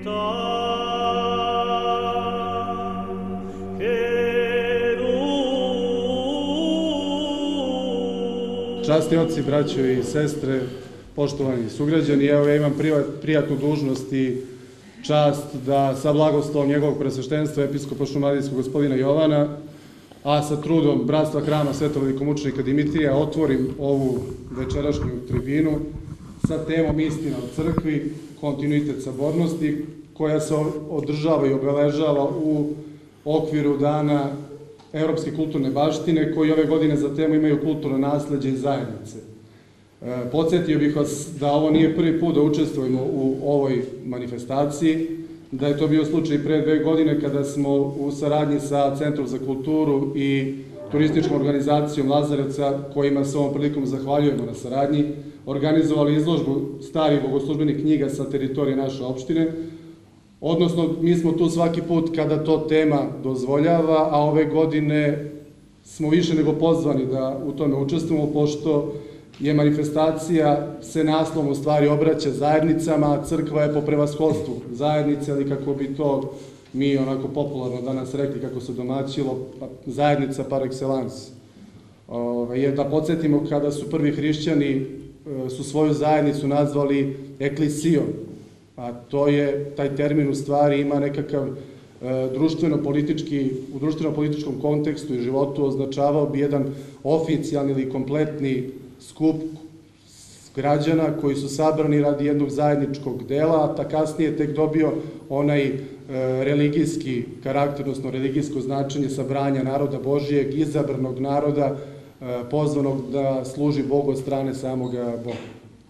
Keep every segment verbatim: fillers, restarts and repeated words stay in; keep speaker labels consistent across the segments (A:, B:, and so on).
A: Časni oci, braćo i sestre, poštovani sugrađani, evo ja imam prijatnu dužnost i čast da sa blagoslovom njegovog presveštenstva episkopa šumadijskog gospodina Jovana, a sa trudom bratstva hrama svetog velikomučenika Dimitrija otvorim ovu večerašnju tribinu sa temom Istina o crkvi, kontinuitet sabornosti, koja se održava i obeležava u okviru dana Evropske kulturne baštine, koji ove godine za temu imaju kulturno nasleđe i zajednice. Podsjetio bih vas da ovo nije prvi put da učestvujemo u ovoj manifestaciji, da je to bio slučaj pre dve godine kada smo u saradnji sa Centrom za kulturu i turističkom organizacijom Lazarevca, kojima se ovom prilikom zahvaljujemo na saradnji, organizovali izložbu starih bogoslužbenih knjiga sa teritorije naše opštine. Odnosno, mi smo tu svaki put kada to tema dozvoljava, a ove godine smo više nego pozvani da u tome učestvujemo, pošto je manifestacija se naslovom u stvari obraća zajednicama, a crkva je po prevashodstvu zajednice, ali kako bi to mi onako popularno danas rekli, kako se domaćilo, zajednica par excellence. Jer da podsjetimo, kada su prvi hrišćani su svoju zajednicu nazvali eklisijom, a to je, taj termin u stvari ima nekakav društveno-politički, u društveno-političkom kontekstu i životu označavao bi jedan oficijalni ili kompletni skup građana koji su sabrani radi jednog zajedničkog dela, a kasnije tek dobio onaj religijski karakter, odnosno religijsko značenje sabranja naroda Božijeg, izabranog naroda, pozvanog da služi Bogu od strane samoga Boga.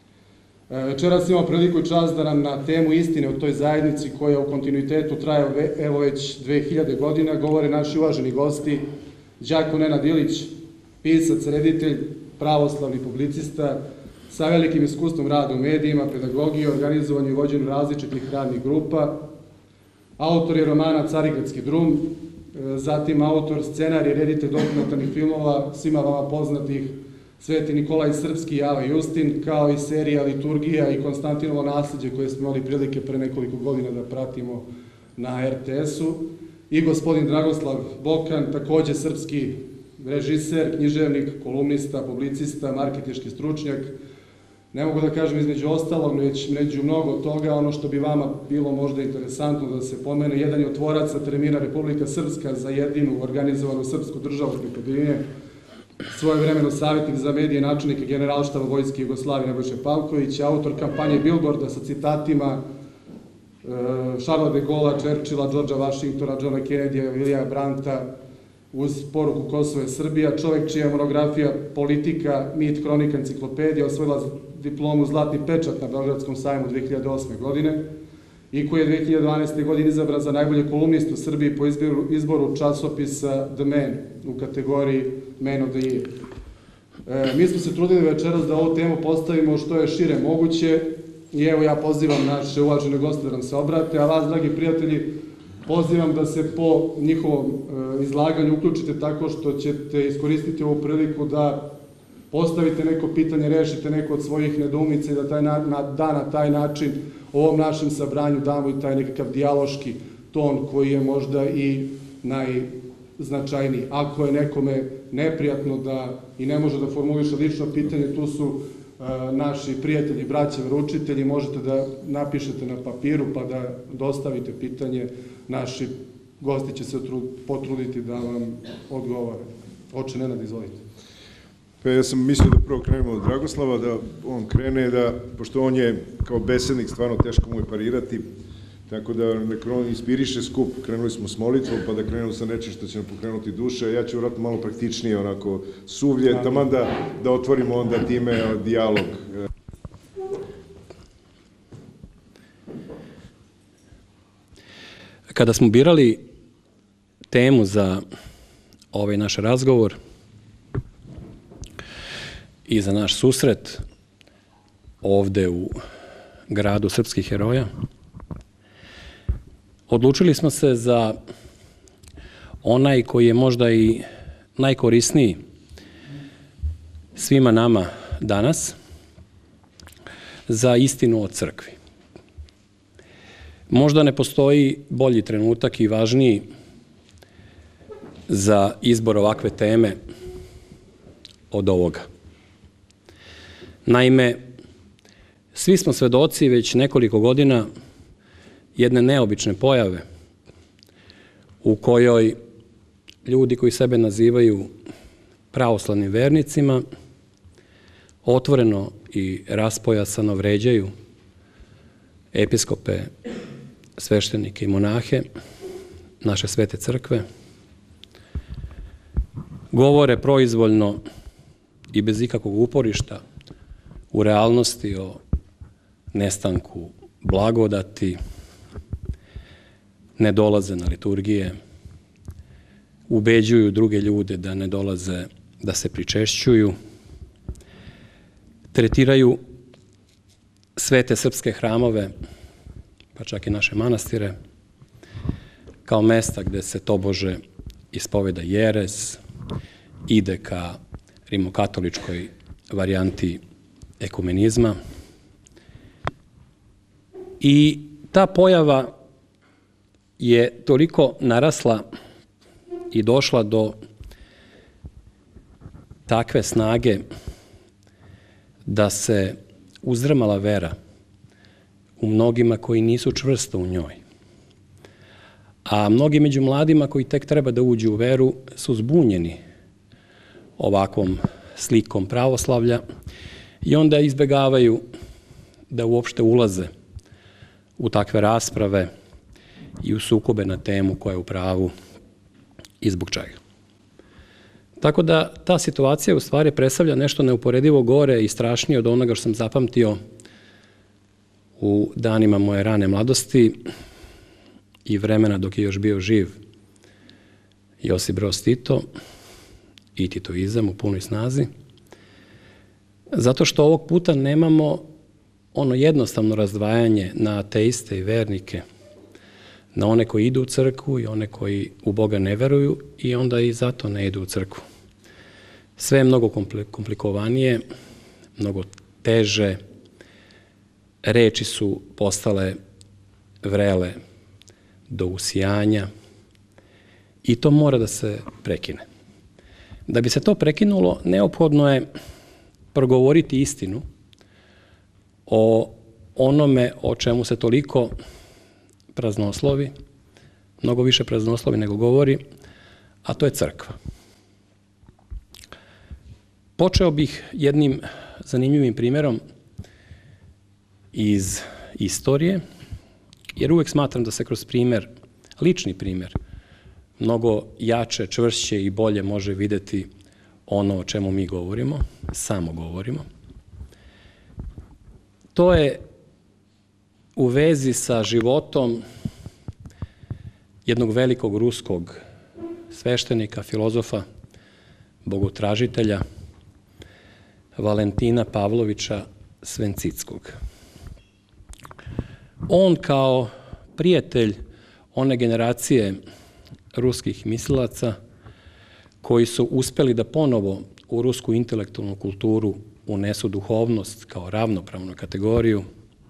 A: Večeras imamo priliku i čast da nam na temu istine o toj zajednici koja u kontinuitetu traje evo već dve hiljade godina govore naši uvaženi gosti, đako Nenad Ilić, pisac, reditelj, pravoslavni publicista, sa velikim iskustvom rada u medijima, pedagogiji, organizovanju i vođenju različitih radnih grupa, autor je romana Carigradski drum, zatim autor scenarija i reditelj dokumentarnih filmova, svima vama poznatih Sveti Nikolaj Srpski i Ava Justin, kao i serija Liturgija i Konstantinovo nasleđe koje smo imali prilike pre nekoliko godina da pratimo na er te esu, i gospodin Dragoslav Bokan, takođe srpski režiser, književnik, kolumnista, publicista, marketinški stručnjak. Ne mogu da kažem između ostalog, već među mnogo toga, ono što bi vama bilo možda interesantno da se pomene, jedan je od tvoraca termina Republika Srpska za jedinu organizovanu srpsku državu preko Drine, svojevremeno savjetnik za medije, načelnika Generalštaba Vojske Jugoslavije Nebojša Pavković, autor kampanje Bilborda sa citatima Šarla de Gola, Čerčila, Džordža Vašingtona, Johna Kennedyja, Vilija Branta, uz poruku Kosovo je Srbija, čovek čija monografija Politika, mit, kronika, enciklopedija osvojila diplomu Zlatni pečat na Beogradskom sajmu dve hiljade osme godine i koji je dve hiljade dvanaeste. godine izabran za najbolje kolumnistu u Srbiji po izboru časopisa The Man u kategoriji Man of the Year. Mi smo se trudili večeras da ovu temu postavimo što je šire moguće i evo ja pozivam naše uvažene goste da nam se obrate, a vas, dragi prijatelji, pozivam da se po njihovom izlaganju uključite tako što ćete iskoristiti ovu priliku da postavite neko pitanje, rešite neko od svojih nedoumica i da na taj način ovom našem sabranju damo i taj nekakav dijaloški ton koji je možda i najznačajniji. Ako je nekome neprijatno da i ne može da formuliše lično pitanje, tu su naši prijatelji, braća, veroučitelji, možete da napišete na papiru pa da dostavite pitanje, naši gosti će se potruditi da vam odgovore. Oče Nenad, izvolite.
B: Pa ja sam mislio da prvo krenemo od Dragoslava, da on krene, da, pošto on je kao besednik, stvarno teško mu je parirati, tako da neka on inspiriše skup, krenuli smo s molitvom, pa da krenemo sa nečim što će nam pokrenuti duše, ja ću vratno malo praktičnije, onako, suvlje, taman da otvorimo onda time dijalog.
C: Kada smo birali temu za ovaj naš razgovor i za naš susret ovde u gradu srpskih heroja, odlučili smo se za onaj koji je možda i najkorisniji svima nama danas, za istinu o crkvi. Možda ne postoji bolji trenutak i važniji za izbor ovakve teme od ovoga. Naime, svi smo svedoci već nekoliko godina jedne neobične pojave u kojoj ljudi koji sebe nazivaju pravoslavnim vernicima otvoreno i raspojasano vređaju episkope, sveštenike i monahe naše svete crkve, govore proizvoljno i bez ikakvog uporišta u realnosti o nestanku blagodati, ne dolaze na liturgije, ubeđuju druge ljude da ne dolaze, da se pričešćuju, tretiraju svete srpske hramove, pa čak i naše manastire, kao mesta gde se tobože ispoveda jerez, ide ka rimokatoličkoj varijanti ekumenizma. I ta pojava je toliko narasla i došla do takve snage da se uzdrmala vera u mnogima koji nisu čvrsto u njoj. A mnogi među mladima koji tek treba da uđu u veru su zbunjeni ovakvom slikom pravoslavlja i onda izbegavaju da uopšte ulaze u takve rasprave i u sukobe na temu koja je u pravu i zbog čega. Tako da ta situacija u stvari predstavlja nešto neuporedivo gore i strašnije od onoga što sam zapamtio u danima moje rane mladosti i vremena dok je još bio živ Josip Broz Tito i titoizam u punoj snazi, zato što ovog puta nemamo ono jednostavno razdvajanje na ateiste i vernike, na one koji idu u crkvu i one koji u Boga ne veruju i onda i zato ne idu u crkvu. Sve je mnogo komplikovanije, mnogo teže, reči su postale vrele do usijanja i to mora da se prekine. Da bi se to prekinulo, neophodno je progovoriti istinu o onome o čemu se toliko praznoslovi, mnogo više praznoslovi nego govori, a to je crkva. Počeo bih jednim zanimljivim primjerom iz istorije, jer uvek smatram da se kroz primjer, lični primjer, mnogo jače, čvršće i bolje može videti ono o čemu mi govorimo, samo govorimo. To je u vezi sa životom jednog velikog ruskog sveštenika, filozofa, bogotražitelja, Valentina Pavlovića Svencickog. On kao prijatelj one generacije ruskih mislilaca koji su uspeli da ponovo u rusku intelektualnu kulturu unesu duhovnost kao ravnopravnu kategoriju,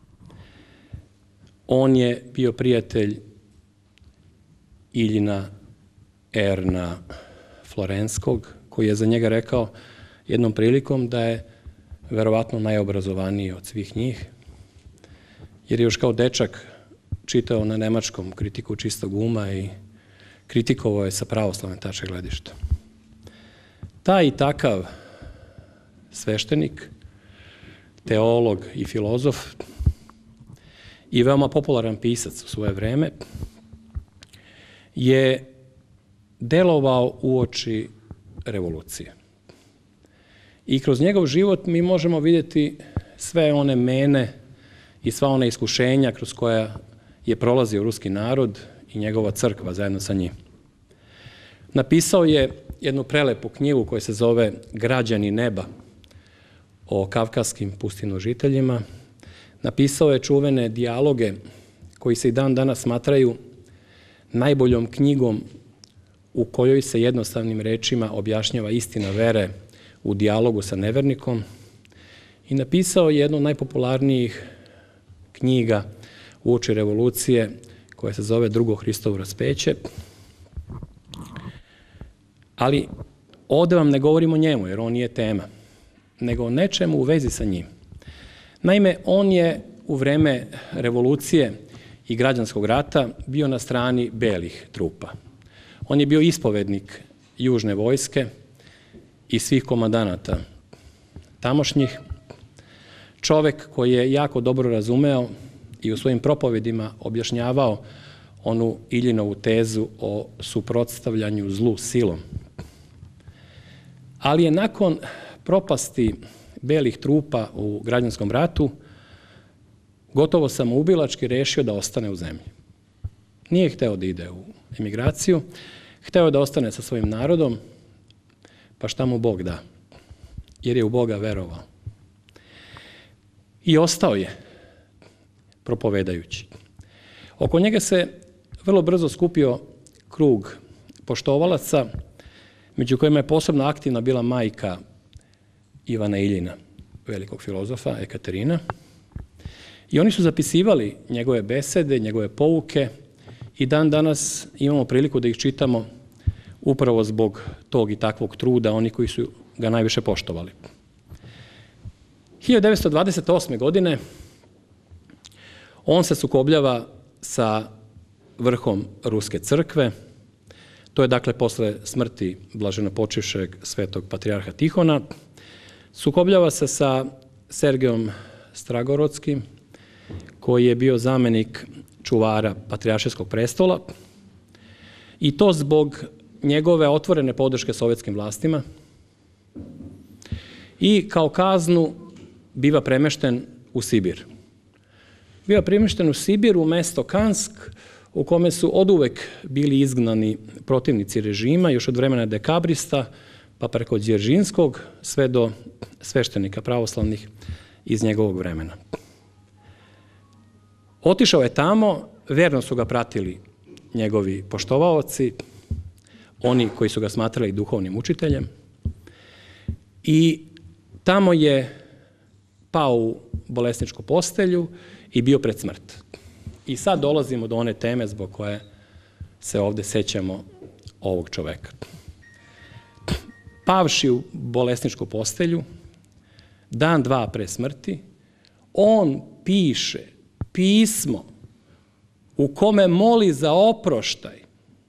C: on je bio prijatelj Iljina Erna Florenskog, koji je za njega rekao jednom prilikom da je verovatno najobrazovaniji od svih njih, jer je još kao dečak čitao na nemačkom kritiku čistog uma i kritikovao je sa pravoslavne tačke gledišta. Taj i takav sveštenik, teolog i filozof i veoma popularan pisac u svoje vreme je delovao uoči revolucije. I kroz njegov život mi možemo vidjeti sve one mene i sva ona iskušenja kroz koja je prolazio ruski narod i njegova crkva zajedno sa njim. Napisao je jednu prelepu knjigu koja se zove Građani neba o kavkazskim pustinožiteljima. Napisao je čuvene dijaloge koji se i dan danas smatraju najboljom knjigom u kojoj se jednostavnim rečima objašnjava istina vere u dijalogu sa nevernikom i napisao je jednu od najpopularnijih knjiga uoči revolucije koja se zove Drugo Hristovo raspeće. Ali ovdje vam ne govorimo o njemu, jer on nije tema, nego o nečemu u vezi sa njim. Naime, on je u vreme revolucije i građanskog rata bio na strani belih trupa. On je bio ispovednik južne vojske i svih komandanata tamošnjih. Čovjek koji je jako dobro razumeo i u svojim propovedima objašnjavao onu Iljinovu tezu o suprotstavljanju zlu silom. Ali je nakon propasti belih trupa u građanskom ratu gotovo samoubilački rešio da ostane u zemlji. Nije hteo da ide u emigraciju, hteo je da ostane sa svojim narodom, pa šta mu Bog da, jer je u Boga verovao. I ostao je propovedajući. Oko njega se vrlo brzo skupio krug poštovalaca, među kojima je posebno aktivna bila majka Ivana Iljina, velikog filozofa, Ekaterina. I oni su zapisivali njegove besede, njegove pouke i dan danas imamo priliku da ih čitamo upravo zbog tog i takvog truda, oni koji su ga najviše poštovali. hiljadu devetsto dvadeset osme. godine on se sukobljava sa vrhom Ruske crkve. To je dakle posle smrti blaženopočivšeg svetog patrijarha Tihona. Sukobljava se sa Sergejom Stragorodskim, koji je bio zamenik čuvara patrijaršijskog prestola, i to zbog njegove otvorene podrške sovjetskim vlastima. I kao kaznu biva premešten u Sibir. Biva premešten u Sibir, u mesto Kansk, u kome su oduvek bili izgnani protivnici režima, još od vremena dekabrista, pa preko Dzeržinskog, sve do sveštenika pravoslavnih iz njegovog vremena. Otišao je tamo, verno su ga pratili njegovi poštovaoci, oni koji su ga smatrali duhovnim učiteljem, i tamo je pao u bolesničku postelju i bio pred smrt. I sad dolazimo do one teme zbog koje se ovdje sećamo ovog čoveka. Pavši u bolesničku postelju, dan, dva pre smrti, on piše pismo u kome moli za oproštaj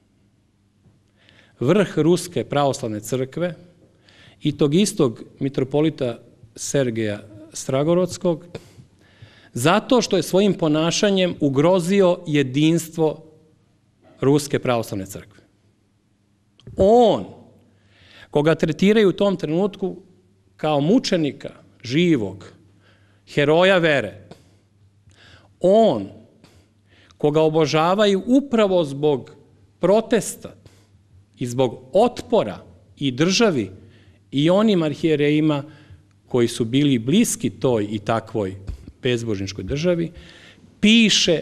C: vrh Ruske pravoslavne crkve i tog istog mitropolita Sergeja Stragorodskog, zato što je svojim ponašanjem ugrozio jedinstvo Ruske pravoslavne crkve. On, koga tretiraju u tom trenutku kao mučenika živog, heroja vere, on, koga obožavaju upravo zbog protesta i zbog otpora i državi i onim arhijerejima koji su bili bliski toj i takvoj bezbožničkoj državi, piše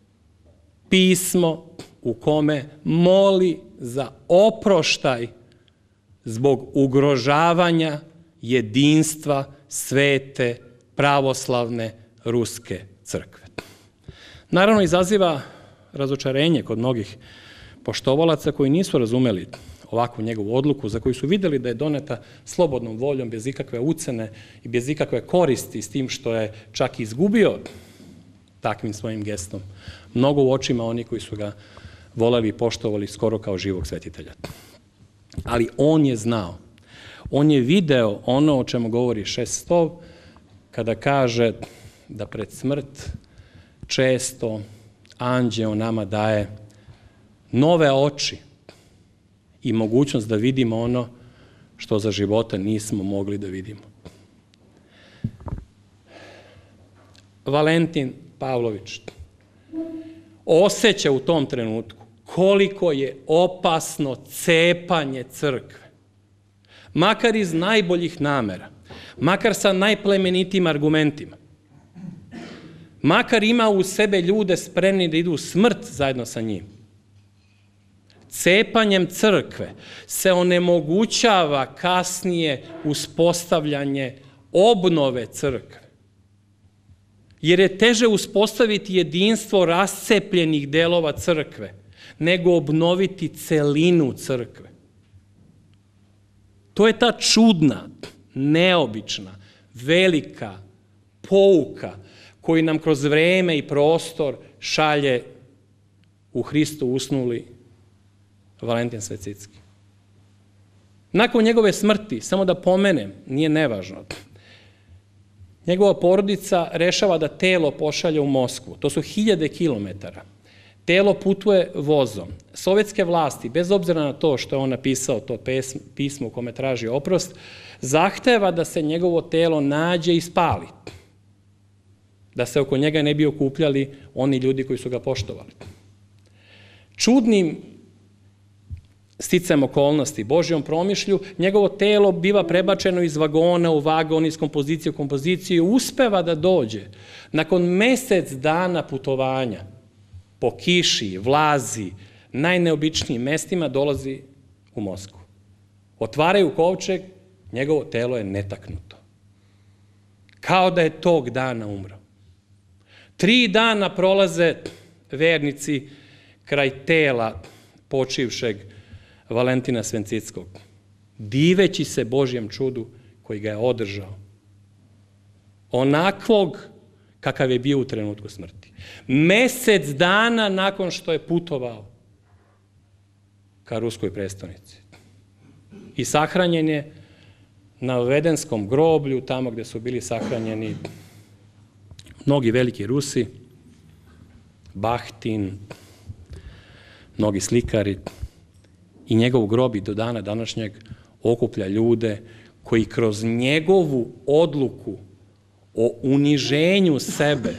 C: pismo u kome moli za oproštaj zbog ugrožavanja jedinstva svete pravoslavne Ruske crkve. Naravno, izaziva razočarenje kod mnogih poštovalaca koji nisu razumeli ovakvu njegovu odluku, za koju su videli da je doneta slobodnom voljom, bez ikakve ucene i bez ikakve koristi, s tim što je čak izgubio takvim svojim gestom mnogo u očima oni koji su ga voleli i poštovali skoro kao živog svetitelja. Ali on je znao, on je video ono o čemu govori Šestov, kada kaže da pred smrt često anđeo nama daje nove oči i mogućnost da vidimo ono što za života nismo mogli da vidimo. Valentin Pavlović osjeća u tom trenutku koliko je opasno cepanje crkve, makar iz najboljih namera, makar sa najplemenitim argumentima, makar ima u sebe ljude spremni da idu u smrt zajedno sa njim. Cepanjem crkve se onemogućava kasnije uspostavljanje obnove crkve. jer je teže uspostaviti jedinstvo rascepljenih delova crkve, nego obnoviti celinu crkve. To je ta čudna, neobična, velika pouka koju nam kroz vreme i prostor šalje u Hristu usnuli Valentin Svecicki. Nakon njegove smrti, samo da pomenem, nije nevažno, njegova porodica rešava da telo pošalje u Moskvu. To su hiljade kilometara. Telo putuje vozom. Sovjetske vlasti, bez obzira na to što je on napisao to pismo u kome traži oprost, zahteva da se njegovo telo nađe i spali. Da se oko njega ne bi okupljali oni ljudi koji su ga poštovali. Čudnim sticajem okolnosti, Božjom promišlju, njegovo telo biva prebačeno iz vagona u vagon, iz kompozicije u kompoziciju i uspeva da dođe. Nakon mesec dana putovanja, po kiši, vlazi, najneobičnijim mestima, dolazi u Moskvu. Otvaraju kovčeg, njegovo telo je netaknuto. Kao da je tog dana umro. Tri dana prolaze vernici kraj tela počivšeg Valentina Svecickog, diveći se Božjem čudu koji ga je održao. Onakvog kakav je bio u trenutku smrti. Mesec dana nakon što je putovao ka ruskoj prestonici. I sahranjen je na Vedenskom groblju, tamo gde su bili sahranjeni mnogi veliki Rusi, Bahtin, mnogi slikari, i njegov grob i do dana današnjeg okuplja ljude koji kroz njegovu odluku o uniženju sebe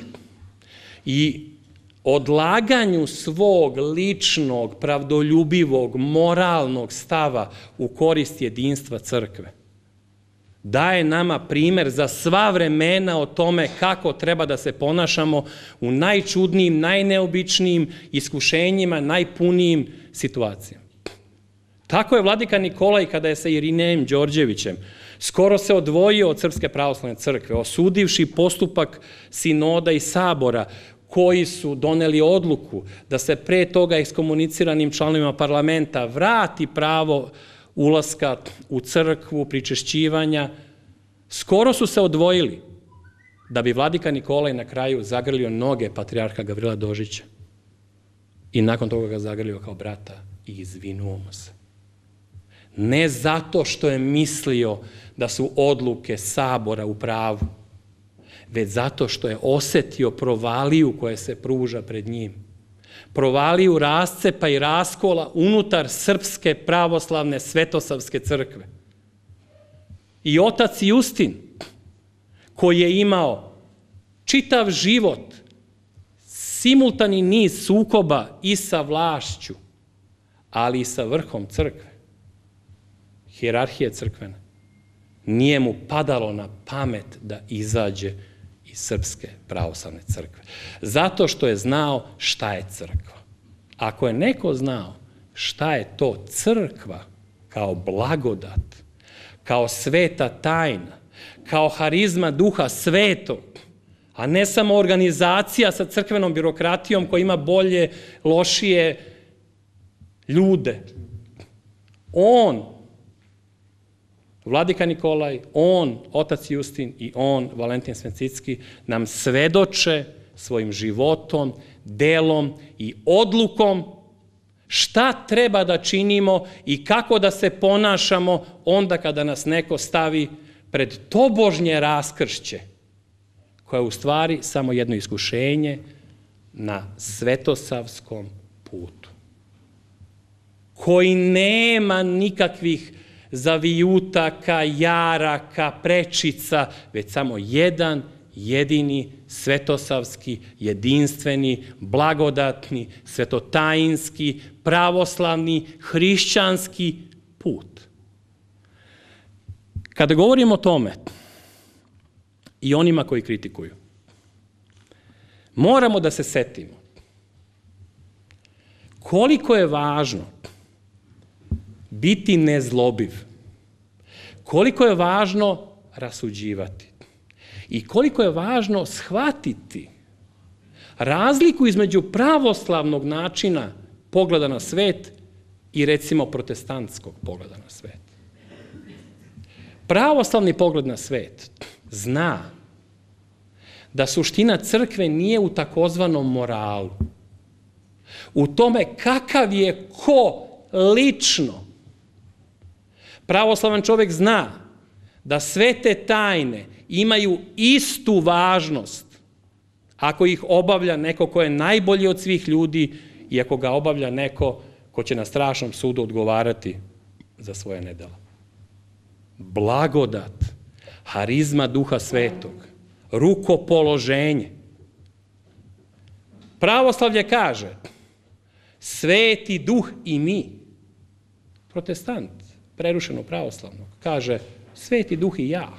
C: i odlaganju svog ličnog, pravdoljubivog, moralnog stava u korist jedinstva crkve daje nama primer za sva vremena o tome kako treba da se ponašamo u najčudnijim, najneobičnijim iskušenjima, najpunijim situacijama. Tako je vladika Nikolaj, kada je sa Irinejem Đorđevićem skoro se odvojio od Srpske pravoslavne crkve, osudivši postupak sinoda i sabora, koji su doneli odluku da se pre toga ekskomuniciranim članovima parlamenta vrati pravo ulaska u crkvu, pričešćivanja, skoro su se odvojili da bi vladika Nikolaj na kraju zagrlio noge patrijarha Gavrila Dožića i nakon toga ga zagrlio kao brata i izvinuo mu se. Ne zato što je mislio da su odluke sabora u pravu, već zato što je osetio provaliju koja se pruža pred njim. Provaliju rascepa i raskola unutar Srpske pravoslavne svetosavske crkve. I otac Justin, koji je imao čitav život, simultani niz sukoba i sa vlašću, ali i sa vrhom crkve, hijerarhije crkvene, nije mu padalo na pamet da izađe iz Srpske pravoslavne crkve. Zato što je znao šta je crkva. Ako je neko znao šta je to crkva kao blagodat, kao sveta tajna, kao harizma duha svetog, a ne samo organizacija sa crkvenom birokratijom koja ima bolje, lošije ljude. On, vladika Nikolaj, on, otac Justin i on, Valentin Svecicki, nam svedoče svojim životom, delom i odlukom šta treba da činimo i kako da se ponašamo onda kada nas neko stavi pred tobožnje raskršće, koje je u stvari samo jedno iskušenje na svetosavskom putu, koji nema nikakvih zavijutaka, jaraka, prečica, već samo jedan jedini svetosavski, jedinstveni, blagodatni, svetotajinski, pravoslavni, hrišćanski put. Kada govorimo o tome i onima koji kritikuju, moramo da se setimo koliko je važno biti nezlobiv, koliko je važno rasuđivati I koliko je važno shvatiti razliku između pravoslavnog načina pogleda na svet i recimo protestantskog pogleda na svet. Pravoslavni pogled na svet zna da suština crkve nije u takozvanom moralu, u tome kakav je ko lično. Pravoslavan čovjek zna da sve te tajne imaju istu važnost ako ih obavlja neko ko je najbolji od svih ljudi i ako ga obavlja neko ko će na strašnom sudu odgovarati za svoje nedela. Blagodat, harizma Duha Svetog, rukopoloženje. Pravoslavlje kaže Sveti Duh i mi. Protestant, prerušeno pravoslavnog, kaže Sveti Duh i ja.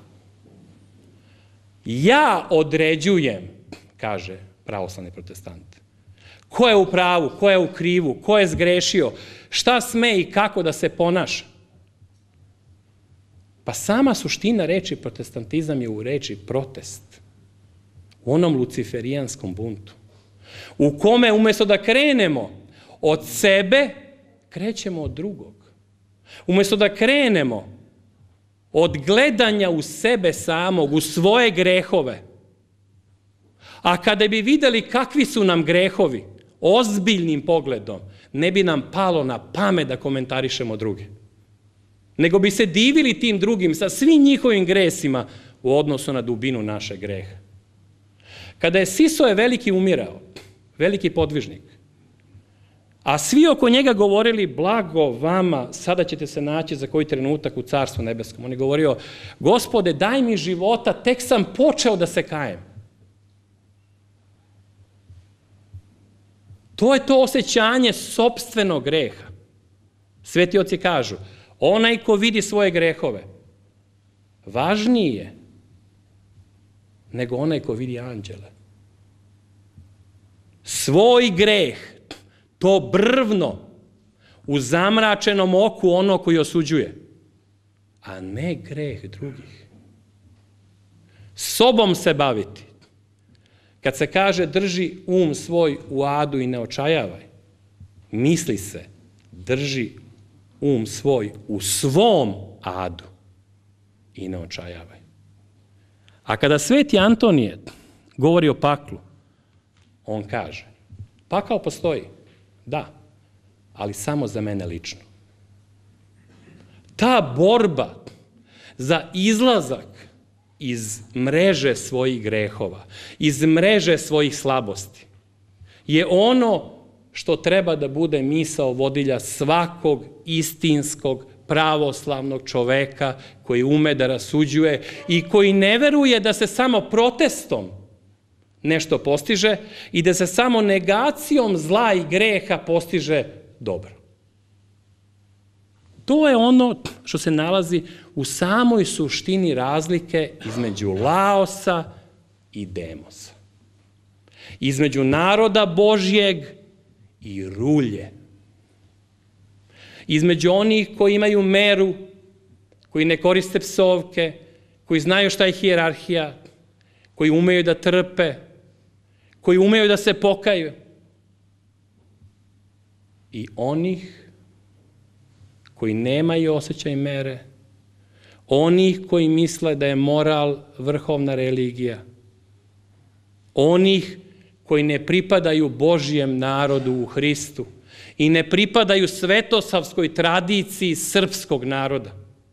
C: Ja određujem, kaže pravoslavni protestant. Ko je u pravu, ko je u krivu, ko je zgrešio, šta sme i kako da se ponaša. Pa sama suština reči protestantizam je u reči protest. U onom luciferijanskom buntu. U kome umjesto da krenemo od sebe, krećemo od drugog. Umjesto da krenemo od gledanja u sebe samog, u svoje grehove, a kada bi vidjeli kakvi su nam grehovi, ozbiljnim pogledom, ne bi nam palo na pamet da komentarišemo druge. Nego bi se divili tim drugim sa svim njihovim gresima u odnosu na dubinu naše greha. Kada je Sisoje veliki umirao, veliki podvižnik, a svi oko njega govorili blago vama, sada ćete se naći za koji trenutak u Carstvu nebeskom. On je govorio, Gospode, daj mi života, tek sam počeo da se kajem. To je to osjećanje sopstvenog greha. Sveti oci kažu, onaj ko vidi svoje grehove, važniji je nego onaj ko vidi anđele. Svoj greh, to brvno u zamračenom oku ono koji osuđuje, a ne greh drugih. Sobom se baviti. Kad se kaže drži um svoj u adu i ne očajavaj, misli se drži um svoj u svom adu i ne očajavaj. A kada sveti Antonije govori o paklu, on kaže, pakao postoji, da, ali samo za mene lično. Ta borba za izlazak iz mreže svojih grehova, iz mreže svojih slabosti, je ono što treba da bude misao vodilja svakog istinskog pravoslavnog čoveka koji ume da rasuđuje i koji ne veruje da se samo protestom nešto postiže i da se samo negacijom zla i greha postiže dobro. To je ono što se nalazi u samoj suštini razlike između Laosa i Demosa. Između naroda Božjeg i rulje. Između onih koji imaju meru, koji ne koriste psovke, koji znaju šta je hijerarhija, koji umeju da trpe, koji umeju da se pokaju. I onih koji nemaju osjećaj mere, onih koji misle da je moral vrhovna religija, onih koji ne pripadaju Božjem narodu u Hristu i ne pripadaju svetosavskoj tradiciji srpskog naroda.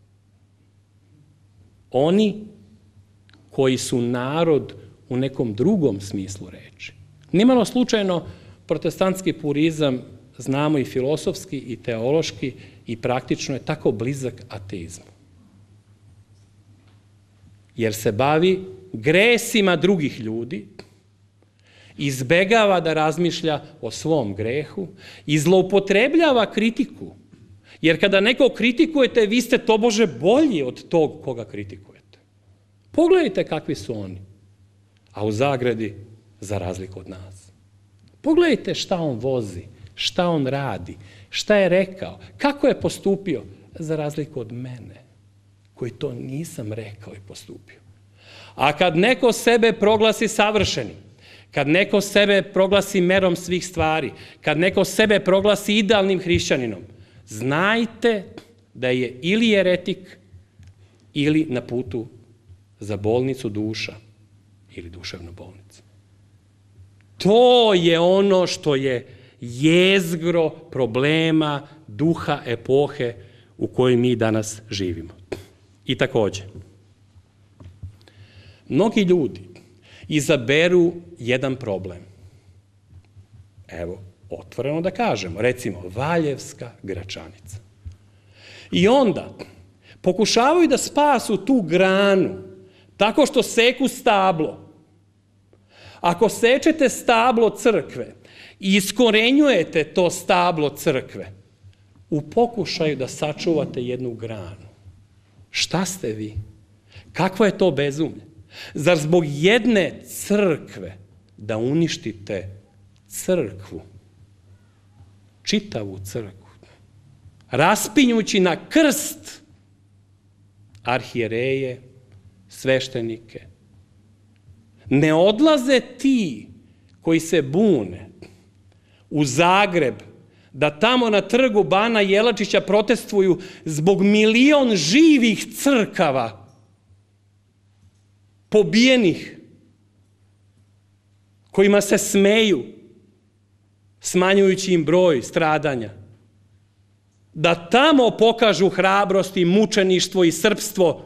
C: Oni koji su narod u nekom drugom smislu reči. Nimalo slučajno protestantski purizam znamo i filosofski i teološki i praktično je tako blizak ateizmu. Jer se bavi gresima drugih ljudi, izbegava da razmišlja o svom grehu i zloupotrebljava kritiku. Jer kada nekog kritikujete, vi ste tobože bolji od tog koga kritikujete. Pogledajte kakvi su oni, a u zagradi za razliku od nas. Pogledajte šta on vozi, šta on radi, šta je rekao, kako je postupio, za razliku od mene, koji to nisam rekao i postupio. A kad neko sebe proglasi savršenim, kad neko sebe proglasi merom svih stvari, kad neko sebe proglasi idealnim hrišćaninom, znajte da je ili jeretik ili na putu za bolnicu duša ili duševnu bolnicu. To je ono što je jezgro problema duha epohe u kojoj mi danas živimo. I takođe, mnogi ljudi izaberu jedan problem. Evo, otvoreno da kažemo, recimo, Valjevska Gračanica. I onda pokušavaju da spasu tu granu tako što seku stablo. Ako sečete stablo crkve i iskorenjujete to stablo crkve u pokušaju da sačuvate jednu granu, šta ste vi? Kakvo je to bezumlje? Zar zbog jedne crkve da uništite crkvu, čitavu crkvu, raspinjući na krst arhijereje, sveštenike? Ne odlaze ti koji se bune u Zagreb da tamo na trgu Bana Jelačića protestuju zbog milion živih crkava pobijenih, kojima se smeju, smanjujući im broj stradanja. Da tamo pokažu hrabrost i mučeništvo i srpstvo,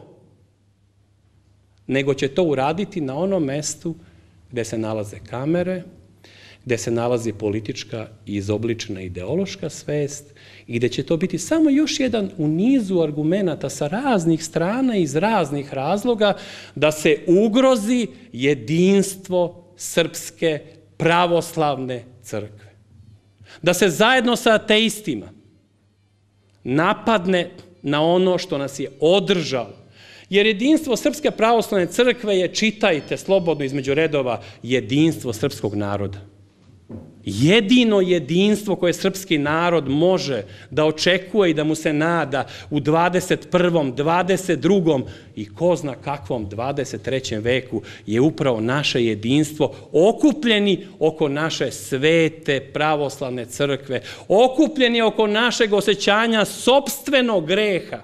C: nego će to uraditi na onom mestu gde se nalaze kamere, gde se nalazi politička i izobličena ideološka svest i gde će to biti samo još jedan u nizu argumenata sa raznih strana iz raznih razloga da se ugrozi jedinstvo srpske pravoslavne crkve. Da se zajedno sa ateistima napadne na ono što nas je održalo. Jer jedinstvo Srpske pravoslavne crkve je, čitajte slobodno između redova, jedinstvo srpskog naroda. Jedino jedinstvo koje srpski narod može da očekuje i da mu se nada u dvadeset prvom, dvadeset drugom i ko zna kakvom dvadeset trećem veku je upravo naše jedinstvo, okupljeni oko naše svete pravoslavne crkve, okupljeni oko našeg osjećanja sopstvenog greha.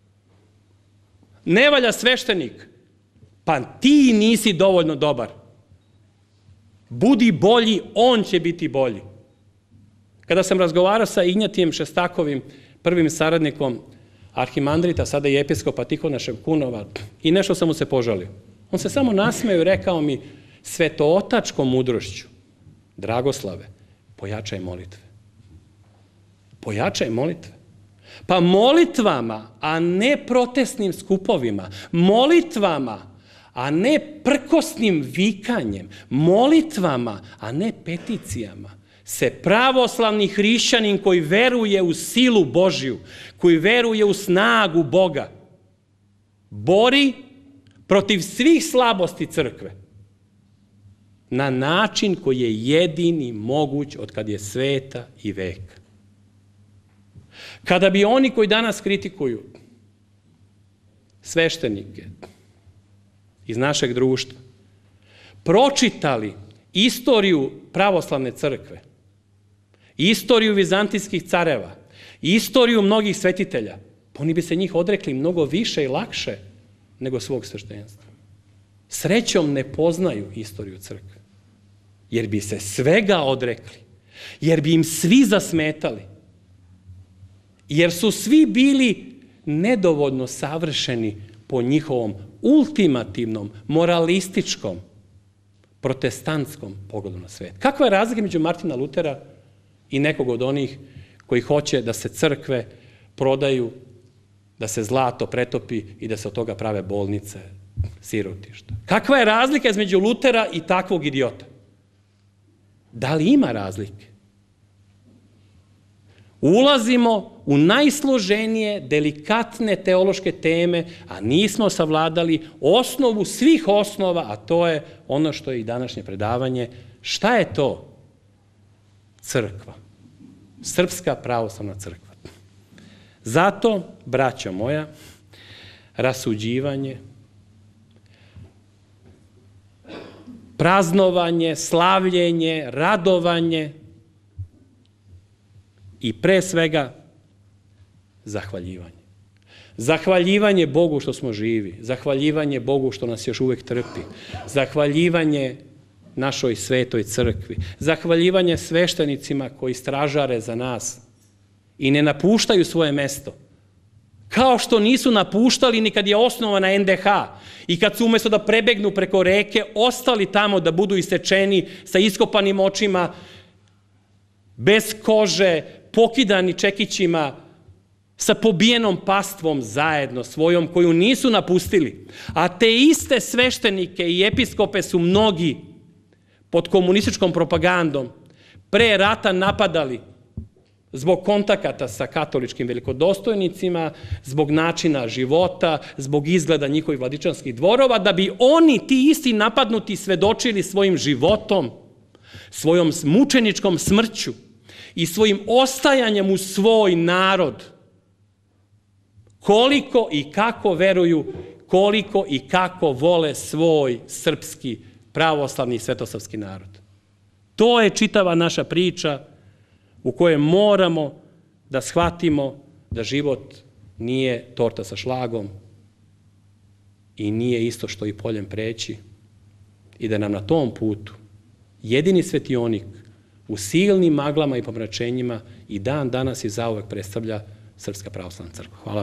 C: Ne valja sveštenik, pa ti nisi dovoljno dobar. Budi bolji, on će biti bolji. Kada sam razgovarao sa Ignjatijem Šestakovim, prvim saradnikom arhimandrita, sada i episkopa Tihona Ševkunova, i nešto sam mu se požalio. On se samo nasmeo i rekao mi svetootačkom mudrošću: Dragoslave, pojačaj molitve. Pojačaj molitve. Pa molitvama, a ne protestnim skupovima, molitvama, a ne prkosnim vikanjem, molitvama, a ne peticijama, se pravoslavni hrišćanin koji veruje u silu Božju, koji veruje u snagu Boga, bori protiv svih slabosti crkve na način koji je jedini moguć od kad je sveta i veka. Kada bi oni koji danas kritikuju sveštenike iz našeg društva pročitali istoriju pravoslavne crkve, istoriju vizantijskih careva, istoriju mnogih svetitelja, oni bi se njih odrekli mnogo više i lakše nego svog sveštenstva. Srećom ne poznaju istoriju crkve, jer bi se svega odrekli, jer bi im svi zasmetali, jer su svi bili nedovoljno savršeni po njihovom ultimativnom, moralističkom, protestantskom pogledu na svet. Kakva je razlika među Martina Lutera i nekog od onih koji hoće da se crkve prodaju, da se zlato pretopi i da se od toga prave bolnice, sirotišta? Kakva je razlika između Lutera i takvog idiota? Da li ima razlike? Ulazimo u najsloženije, delikatne teološke teme, a nismo savladali osnovu svih osnova, a to je ono što je i današnje predavanje. Šta je to? Crkva. Srpska pravoslavna crkva. Zato, braćo moja, rasuđivanje, praznovanje, slavljenje, radovanje i pre svega zahvaljivanje. Zahvaljivanje Bogu što smo živi, zahvaljivanje Bogu što nas još uvek trpi, zahvaljivanje našoj svetoj crkvi, zahvaljivanje sveštenicima koji stražare za nas i ne napuštaju svoje mesto. Kao što nisu napuštali ni kad je osnovana en de ha i kad su umjesto da prebegnu preko reke, ostali tamo da budu isečeni sa iskopanim očima, bez kože, pokidani čekićima, sa pobijenom pastvom zajedno svojom koju nisu napustili. A te iste sveštenike i episkope su mnogi pod komunističkom propagandom pre rata napadali zbog kontakata sa katoličkim velikodostojnicima, zbog načina života, zbog izgleda njihovih vladičanskih dvorova, da bi oni, ti isti napadnuti, svedočili svojim životom, svojom mučeničkom smrću i svojim ostajanjem u svoj narod, koliko i kako veruju, koliko i kako vole svoj srpski, pravoslavni i svetosavski narod. To je čitava naša priča u kojoj moramo da shvatimo da život nije torta sa šlagom i nije isto što i poljem preći i da nam na tom putu jedini svetionik u silnim maglama i pomračenjima i dan danas i zauvek predstavlja Srpska pravoslavna crkva. Hvala.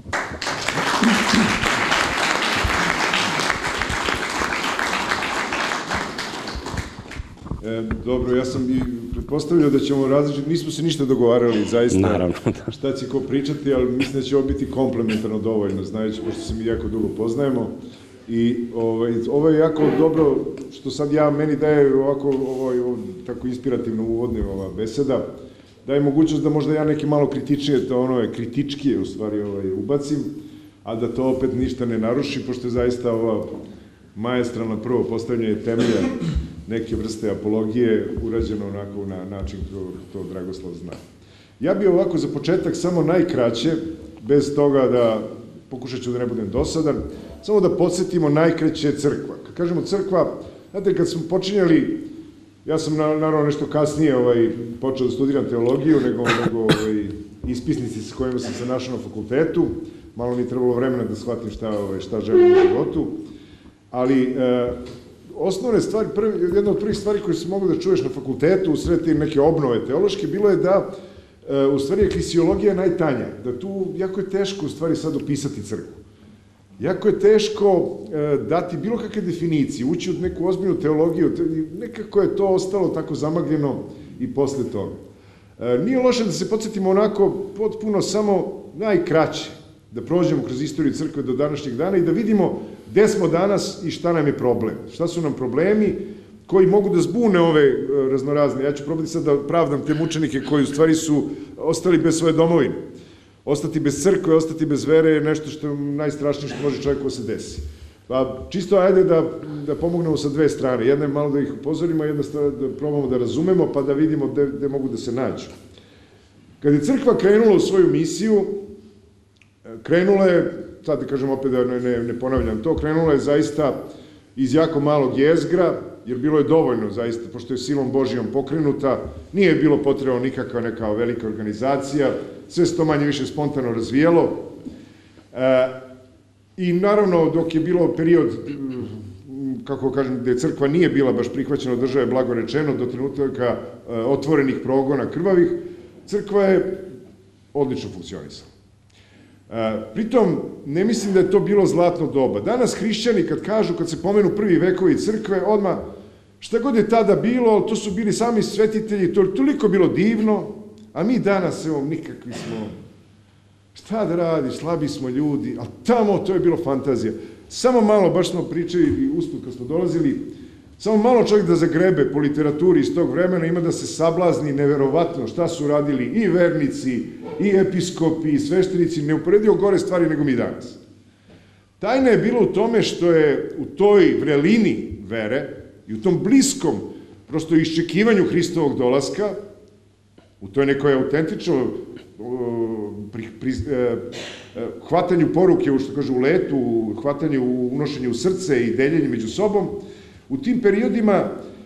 B: E, dobro, ja sam i pretpostavljao da ćemo različiti, nismo se ništa dogovarali, zaista.
C: Naravno, da.
B: Šta će ko pričati, ali mislim da će ovo biti komplementarno dovoljno, znajući, pošto se mi jako dugo poznajemo. I ovaj, ovo je jako dobro, što sad ja, meni daje ovako, ovaj, ovaj, tako inspirativno uvodne ova beseda, daje mogućnost da možda ja neki malo kritičnije, to ono je kritičkije u stvari ovaj, ubacim, a da to opet ništa ne naruši, pošto je zaista ova maestralna prvo postavljanje temelja neke vrste apologije urađeno onako na način kako to Dragoslav zna. Ja bih ovako za početak samo najkraće, bez toga da pokušat ću da ne budem dosadan, samo da podsjetimo najkraće crkva. Kad kažemo crkva, znate, kad smo počinjali, ja sam naravno nešto kasnije ovaj, počeo da studiram teologiju, nego, nego ovaj, ispisnici sa kojima sam se našao na fakultetu, malo mi je trebalo vremena da shvatim šta, ovaj, šta želim u životu, ali e, osnovne stvari, prvi, jedna od prvih stvari koje se mogu da čuješ na fakultetu, u sred te neke obnove teološke, bilo je da e, u stvari eklesiologija je najtanja, da tu jako je teško u stvari sad opisati crkvu. Jako je teško e, dati bilo kakve definicije, ući u neku ozbiljnu teologiju, te, nekako je to ostalo tako zamagljeno i posle toga. E, nije loše da se podsjetimo onako potpuno samo najkraće, da prođemo kroz istoriju crkve do današnjeg dana i da vidimo gde smo danas i šta nam je problem. Šta su nam problemi koji mogu da zbune ove raznorazne. Ja ću probati sad da pravdam te mučenike koji u stvari su ostali bez svoje domovine. Ostati bez crkve, ostati bez vere je nešto što je najstrašnije što može čovjeku se desi. Pa čisto ajde da, da pomognemo sa dve strane. Jedna je malo da ih upozorimo, jedna stvar da probamo da razumemo pa da vidimo gde, gde mogu da se nađu. Kad je crkva krenula u svoju misiju, krenula je, sad da kažem opet da ne, ne, ne ponavljam to, krenula je zaista iz jako malog jezgra, jer bilo je dovoljno zaista, pošto je silom Božijom pokrenuta, nije bilo potrebno nikakva neka velika organizacija, sve se to manje više spontano razvijelo. E, I naravno, dok je bilo period, kako kažem, gde crkva nije bila baš prihvaćena od države, blago rečeno, do trenutka e, otvorenih progona krvavih, crkva je odlično funkcionisala. Pritom, ne mislim da je to bilo zlatno doba. Danas hrišćani, kad kažu, kad se pomenu prvi vekovi crkve, odmah, šta god je tada bilo, to su bili sami svetitelji, to je toliko bilo divno, a mi danas, evo, nikakvi smo, šta da radi, slabi smo ljudi, ali tamo to je bilo fantazija. Samo malo, baš smo pričali i usput kad smo dolazili, samo malo čovjek da zagrebe po literaturi iz tog vremena, ima da se sablazni neverovatno šta su radili i vernici, i episkopi, i sveštenici, neuporedivo gore stvari nego mi danas. Tajna je bila u tome što je u toj vrelini vere i u tom bliskom, prosto iščekivanju Hristovog dolaska, u toj nekoj autentično pri, pri, eh, hvatanju poruke, što kaže, u letu, hvatanju, unošenju u srce i deljenju među sobom, u tim periodima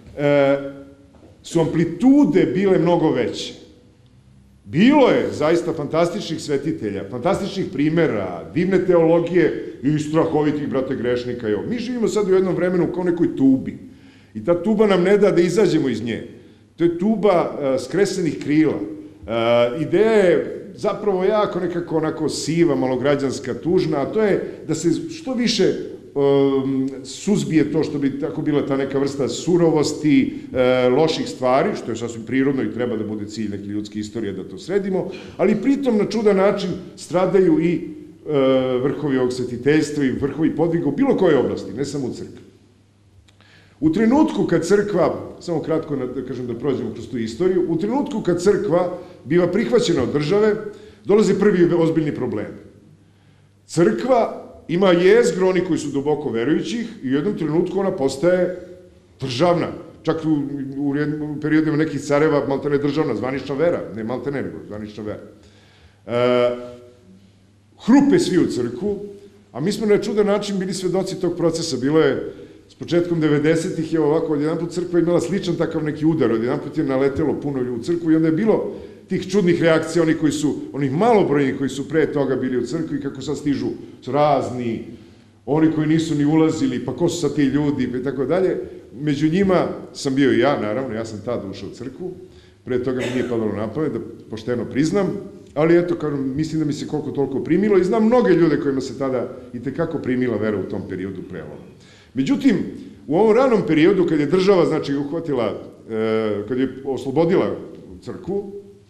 B: su amplitude bile mnogo veće. Bilo je zaista fantastičnih svetitelja, fantastičnih primera, divne teologije i strahovitih, brate, grešnika. Mi živimo sad u jednom vremenu kao nekoj tubi. I ta tuba nam ne da da izađemo iz nje. To je tuba skresenih krila. Ideja je zapravo jako nekako onako siva, malograđanska, tužna, a to je da se što više suzbije to što bi tako bila ta neka vrsta surovosti, loših stvari, što je sasvim prirodno i treba da bude cilj neke ljudske istorije da to sredimo, ali pritom na čudan način stradaju i vrhovi ovog svetiteljstva i vrhovi podviga u bilo kojoj oblasti, ne samo u crkvi. U trenutku kad crkva, samo kratko da kažem da prođemo kroz tu istoriju, u trenutku kad crkva biva prihvaćena od države, dolaze prvi ozbiljni problemi. Crkva ima jezgru oni koji su duboko verujućih i u jednom trenutku ona postaje državna. Čak u periodima nekih careva maltene državna, zvanična vera, ne maltene nego zvanična vera. Hrupe svi u crkvu, a mi smo na čudan način bili svedoci tog procesa. Bilo je s početkom devedesetih je ovako, odjedanput crkva imala sličan takav neki udar, odjedanput je naletelo puno ljudi u crkvu i onda je bilo tih čudnih reakcija, oni koji su, onih malobrojnih koji su pre toga bili u crkvi, kako sad stižu razni, oni koji nisu ni ulazili, pa ko su sad ti ljudi, i tako dalje. Među njima sam bio i ja, naravno, ja sam tada ušao u crkvu, pre toga mi nije padalo na pamet, da pošteno priznam, ali eto, mislim da mi se koliko toliko primilo i znam mnoge ljude kojima se tada i tekako primila vera u tom periodu preloma. Međutim, u ovom ranom periodu, kad je država, znači, uhvatila, kad je oslobodila crkvu,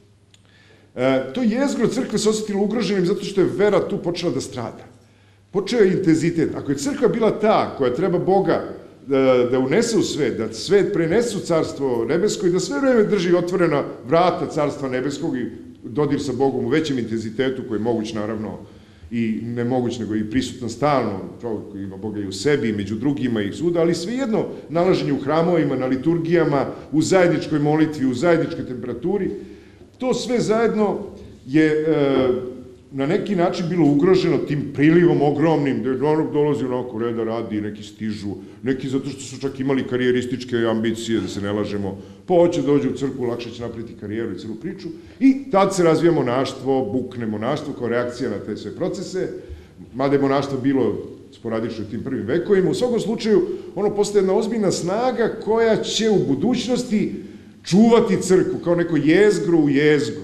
B: to jezgro crkve se osjetilo ugroženim zato što je vera tu počela da strada. Počeo je intenzitet. Ako je crkva bila ta koja treba Boga da unese u svet, da svet prenese u carstvo nebesko i da sve vreme drži otvorena vrata carstva nebeskog i dodir sa Bogom u većem intenzitetu koji je moguć, naravno, i ne moguć, nego i prisutan stalno, čovjek koji ima Boga i u sebi, i među drugima i svuda, ali svejedno nalaženje u hramovima, na liturgijama, u zajedničkoj molitvi, u zajedničkoj temperaturi, to sve zajedno je na neki način bilo ugroženo tim prilivom ogromnim, da dolazi onako reda radi, neki stižu, neki zato što su čak imali karijerističke ambicije, da se ne lažemo, pa hoće da dođe u crkvu, lakše će napraviti karijeru i celu priču, i tad se razvija monaštvo, bukne monaštvo kao reakcija na te sve procese, mada je monaštvo bilo sporadično u tim prvim vekovima, u svakom slučaju ono postaje jedna ozbiljna snaga koja će u budućnosti čuvati crkvu kao neko jezgro u jezgru.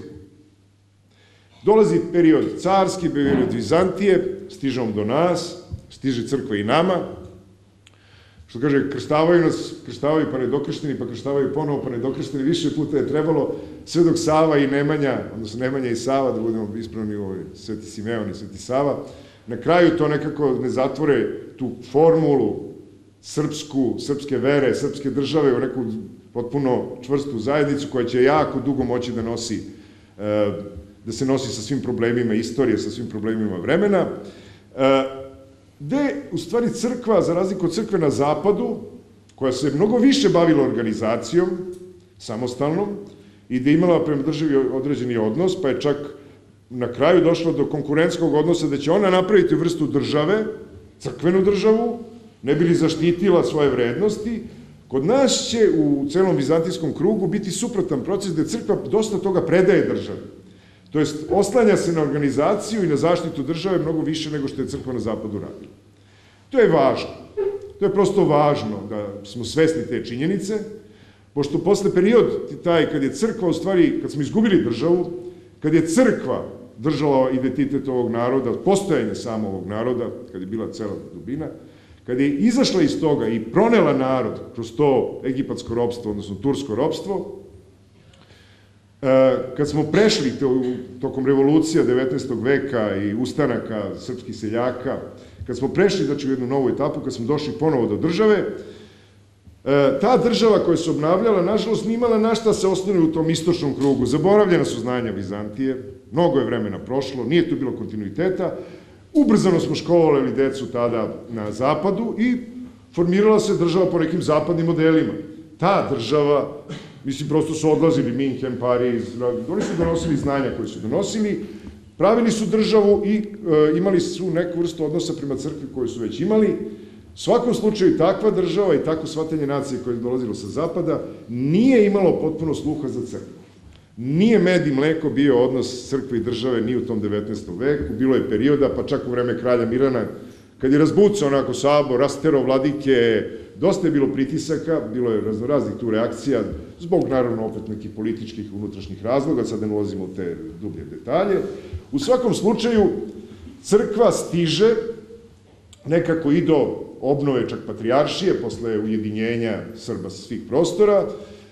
B: Dolazi period carski, period Vizantije, stižemo do nas, stiže crkva i nama, što kaže, krštavaju nas, krštavaju pa nedokršteni, pa krštavaju ponovo pa nedokršteni, više puta je trebalo, sve dok Sava i Nemanja, odnosno Nemanja i Sava, da budemo ispravni u ovoj Sveti Simeon i Sveti Sava, na kraju to nekako ne zatvore tu formulu srpsku, srpske vere, srpske države u neku potpuno čvrstu zajednicu koja će jako dugo moći da nosi, da se nosi sa svim problemima istorije, sa svim problemima vremena, gde u stvari crkva, za razliku od crkve na zapadu, koja se mnogo više bavila organizacijom, samostalnom, i gde je imala prema državi određeni odnos, pa je čak na kraju došlo do konkurentskog odnosa da će ona napraviti vrstu države, crkvenu državu, ne bi li zaštitila svoje vrednosti. Kod nas će u celom vizantijskom krugu biti suprotan proces gde crkva dosta toga predaje državi. To jest, oslanja se na organizaciju i na zaštitu države mnogo više nego što je crkva na zapadu radila. To je važno. To je prosto važno da smo svesni te činjenice, pošto posle period taj kad je crkva, u stvari, kad smo izgubili državu, kad je crkva držala identitet ovog naroda, postojanje samo ovog naroda, kad je bila cela dubina, kad je izašla iz toga i pronela narod kroz to egipatsko ropstvo, odnosno tursko ropstvo, kad smo prešli tokom revolucija devetnaestog veka i ustanaka srpskih seljaka, kad smo prešli, znači, u jednu novu etapu, kad smo došli ponovo do države, ta država koja se obnavljala, nažalost, nije imala na šta se osnovne u tom istočnom krugu. Zaboravljena su znanja Vizantije, mnogo je vremena prošlo, nije tu bilo kontinuiteta, ubrzano smo školovali decu tada na zapadu i formirala se država po nekim zapadnim modelima. Ta država, mislim, prosto su odlazili Minhen, Pariz, oni su donosili znanja koje su donosili, pravili su državu i imali su neku vrstu odnosa prema crkvi koju su već imali, svakom slučaju takva država i takvo shvatanje nacije koje je dolazilo sa zapada nije imalo potpuno sluha za crkvu. Nije med i mleko bio odnos crkve i države ni u tom devetnaestom veku, bilo je perioda, pa čak u vreme kralja Mirana, kad je razbucao onako sabor, rasterao vladike, dosta je bilo pritisaka, bilo je raznoraznih tu reakcija, zbog naravno opet nekih političkih unutrašnjih razloga, sad ne ulazimo u te dublje detalje. U svakom slučaju, crkva stiže nekako i do obnove čak patrijaršije, posle ujedinjenja Srba sa svih prostora.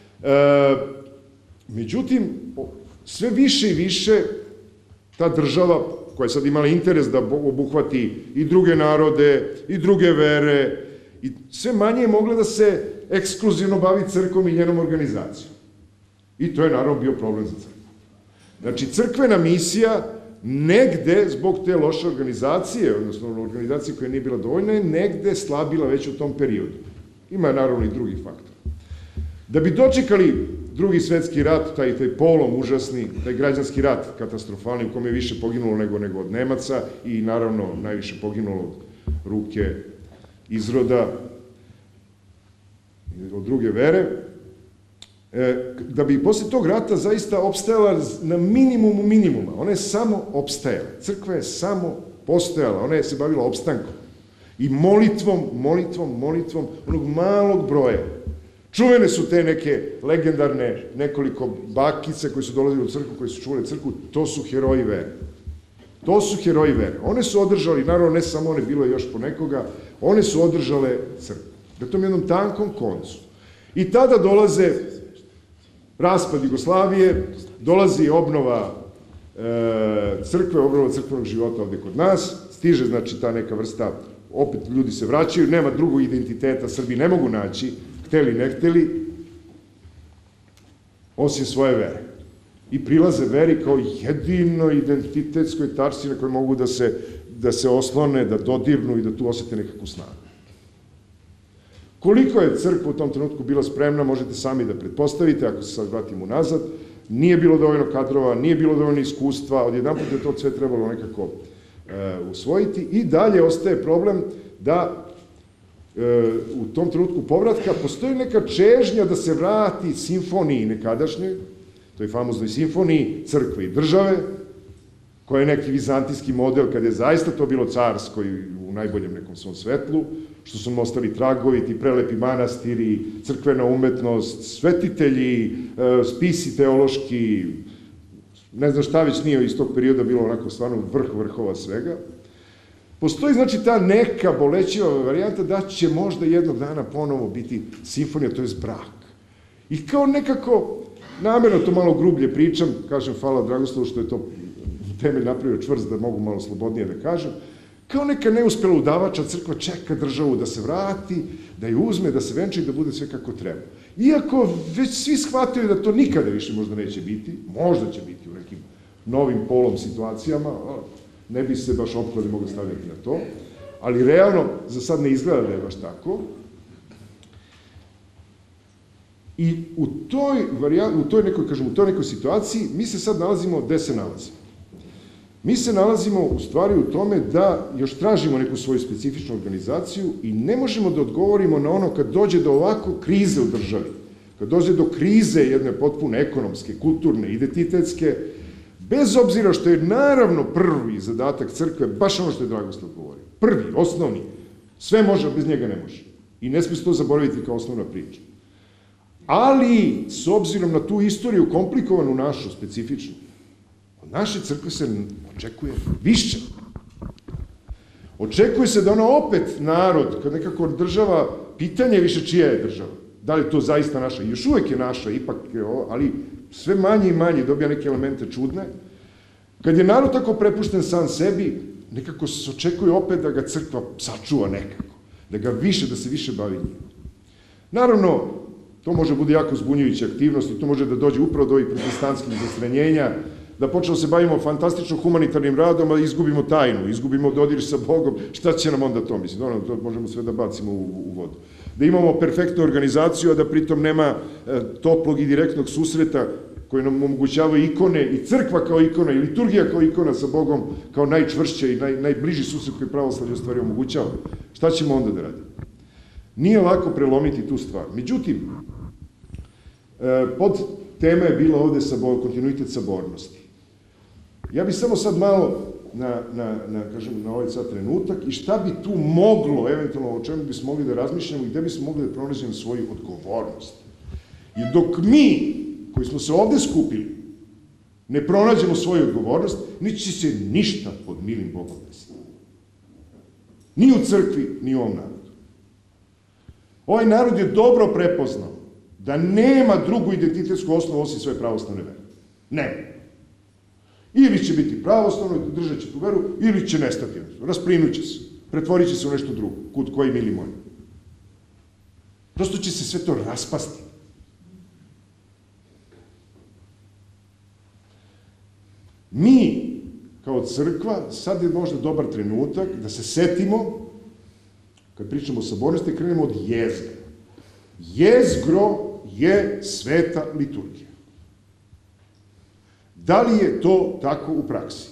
B: Međutim, sve više i više ta država, koja je sad imala interes da obuhvati i druge narode, i druge vere, i sve manje je mogla da se ekskluzivno bavi crkvom i njenom organizacijom. I to je naravno bio problem za crkvu. Znači, crkvena misija negde, zbog te loše organizacije, odnosno organizacije koja nije bila dovoljna, je negde slabila već u tom periodu. Ima naravno i drugih faktora. Da bi dočekali drugi svetski rat, taj, taj polom užasni, taj građanski rat katastrofalni, u kome je više poginulo nego, nego od Nemaca i naravno najviše poginulo od ruke izroda, od druge vere, e, da bi posle tog rata zaista opstajala na minimumu minimuma. Ona je samo opstajala. Crkva je samo postojala. Ona je se bavila opstankom. I molitvom, molitvom, molitvom onog malog broja. Čuvene su te neke legendarne nekoliko bakice koji su dolazili u crkvu, koji su čuvali crkvu, to su heroji vere. To su heroji vere. One su održali, naravno ne samo one, bilo je još po nekoga, one su održale crkvu. Na tom jednom tankom koncu. I tada dolaze raspad Jugoslavije, dolazi obnova e, crkve, obnova crkvenog života ovde kod nas, stiže znači ta neka vrsta, opet ljudi se vraćaju, nema drugog identiteta, Srbi ne mogu naći, hteli, ne hteli, osim svoje vere. I prilaze veri kao jedino identitetskoj tačci na kojoj mogu da se, da se oslone, da dodirnu i da tu osete nekakvu snagu. Koliko je crkva u tom trenutku bila spremna, možete sami da pretpostavite, ako se sad vratimo nazad, nije bilo dovoljno kadrova, nije bilo dovoljno iskustva, odjedanput je to sve trebalo nekako e, usvojiti i dalje ostaje problem da u tom trenutku povratka, postoji neka čežnja da se vrati simfoniji nekadašnjoj, toj famoznoj simfoniji crkve i države, koja je neki vizantijski model, kada je zaista to bilo carsko i u najboljem nekom svom svetlu, što su ostali tragovi, ti prelepi manastiri, crkvena umetnost, svetitelji, spisi teološki, ne znam šta već nije iz tog perioda bilo onako stvarno vrh vrhova svega. Postoji, znači, ta neka bolećiva varijanta da će možda jednog dana ponovo biti simfonija, to je brak. I kao nekako, namerno to malo grublje pričam, kažem, hvala Dragoslavu što je to temelj napravio čvrst, da mogu malo slobodnije da kažem, kao neka neuspela udavača crkva čeka državu da se vrati, da je uzme, da se venči i da bude sve kako treba. Iako već svi shvataju da to nikada više možda neće biti, možda će biti u nekim novim polom situacijama, ne bi se baš opklade mogli stavljati na to, ali realno za sad ne izgleda da je baš tako. I u toj, u toj nekoj, kažem, u toj nekoj situaciji mi se sad nalazimo gde se nalazimo. Mi se nalazimo u stvari u tome da još tražimo neku svoju specifičnu organizaciju i ne možemo da odgovorimo na ono kad dođe do ovako krize u državi, kad dođe do krize jedne potpuno ekonomske, kulturne, identitetske, bez obzira što je naravno prvi zadatak crkve, baš ono što je Dragoslav govorio, prvi, osnovni, sve može, bez njega ne može. I ne smije se to zaboraviti kao osnovna priča. Ali, s obzirom na tu istoriju komplikovanu našu, specifičnu, od naše crkve se očekuje više. Očekuje se da ona opet, narod, kad nekako država, pitanje je više čija je država. Da li je to zaista naša? Još uvek je naša, ipak je ovo, ali sve manje i manje dobija neke elemente čudne. Kad je narod tako prepušten sam sebi, nekako se očekuje opet da ga crkva sačuva nekako, da ga više, da se više bavi njim. Naravno, to može bude jako zbunjujuća aktivnost i to može da dođe upravo do ovih protestantskih zastranjenja, da počnemo se bavimo fantastično humanitarnim radom, a izgubimo tajnu, izgubimo dodir sa Bogom, šta će nam onda to? Mislim, ono, to možemo sve da bacimo u, u vodu. Da imamo perfektnu organizaciju, a da pritom nema e, toplog i direktnog susreta, koje nam omogućavaju ikone i crkva kao ikona i liturgija kao ikona sa Bogom kao najčvršće i naj, najbliži susret koji pravoslavlje u stvari omogućava. Šta ćemo onda da radimo? Nije lako prelomiti tu stvar. Međutim, pod tema je bila ovde kontinuitet sabornosti. Ja bih samo sad malo na, na, na, kažem, na ovaj sad trenutak i šta bi tu moglo, eventualno o čemu bismo mogli da razmišljamo i gde bismo mogli da pronađemo svoju odgovornost. I dok mi, koji smo se ovde skupili, ne pronađemo svoju odgovornost, neće se ništa pod milim Bogom desiti. Ni u crkvi, ni u ovom narodu. Ovaj narod je dobro prepoznao da nema drugu identitetsku osnovu osim svoje pravoslavne vere. Nema. Ili će biti pravoslavno, držat će tu veru, ili će nestati. Rasplinuće se. Pretvorit će se u nešto drugo. Kud koji mili moji. Prosto će se sve to raspasti. Mi, kao crkva, sad je možda dobar trenutak da se setimo, kad pričamo o sabornosti, krenemo od jezgra. Jezgro je sveta liturgija. Da li je to tako u praksi?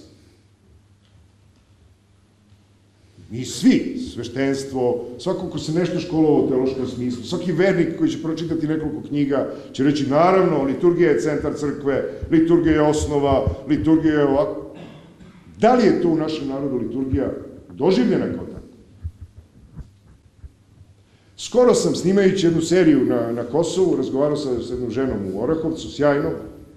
B: Mi svi, sveštenstvo, svako ko se nešto školovao u teološkom smislu, svaki vernik koji će pročitati nekoliko knjiga će reći, naravno, liturgija je centar crkve, liturgija je osnova, liturgija je ovako. Da li je to u našem narodu liturgija doživljena kao tako? Skoro sam, snimajući jednu seriju na, na Kosovu, razgovarao sa jednom ženom u Orahovcu, sjajno,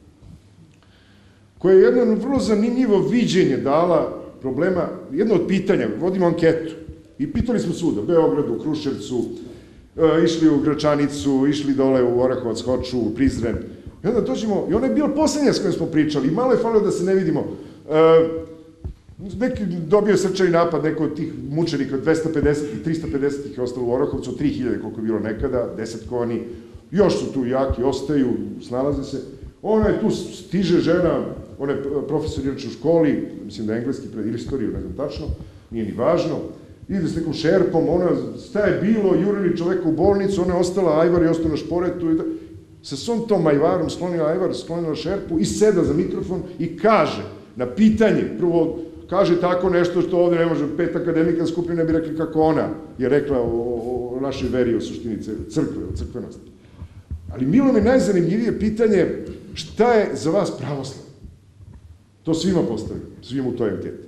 B: koja je jedno vrlo zanimljivo viđenje dala problema, jedno od pitanja, vodimo anketu, i pitali smo svuda, u Beogradu, u Kruševcu, e, išli u Gračanicu, išli dole u Orahovac, Hoču, u Prizren, i onda dođemo, i ona je bila poslednja s kojom smo pričali, i malo je falilo da se ne vidimo. E, neki dobio srčani napad, neko od tih mučenika, dvesta pedeset i trista pedeset ih je ostalo u Orahovcu, tri hiljade koliko je bilo nekada, desetkovani, još su tu jaki, ostaju, snalaze se. Ona je tu, stiže žena, ona je profesor inače u školi, mislim da je engleski pred istoriju, ne znam tačno, nije ni važno, ide s nekom šerpom, ona, šta je bilo, jurili čoveka u bolnicu, ona je ostala, Ajvar je ostao na šporetu, i da, sa svom tom Ajvarom sklonila Ajvar, sklonila šerpu i seda za mikrofon i kaže na pitanje, prvo, kaže tako nešto što ovde ne može, pet akademika skupine ne bi rekli kako ona je rekla o, o, o našoj veri, o suštini crkve, o crkvenosti. Ali bilo mi najzanimljivije pitanje, šta je za vas pravoslav? To svima postavio, svima u toj anketi.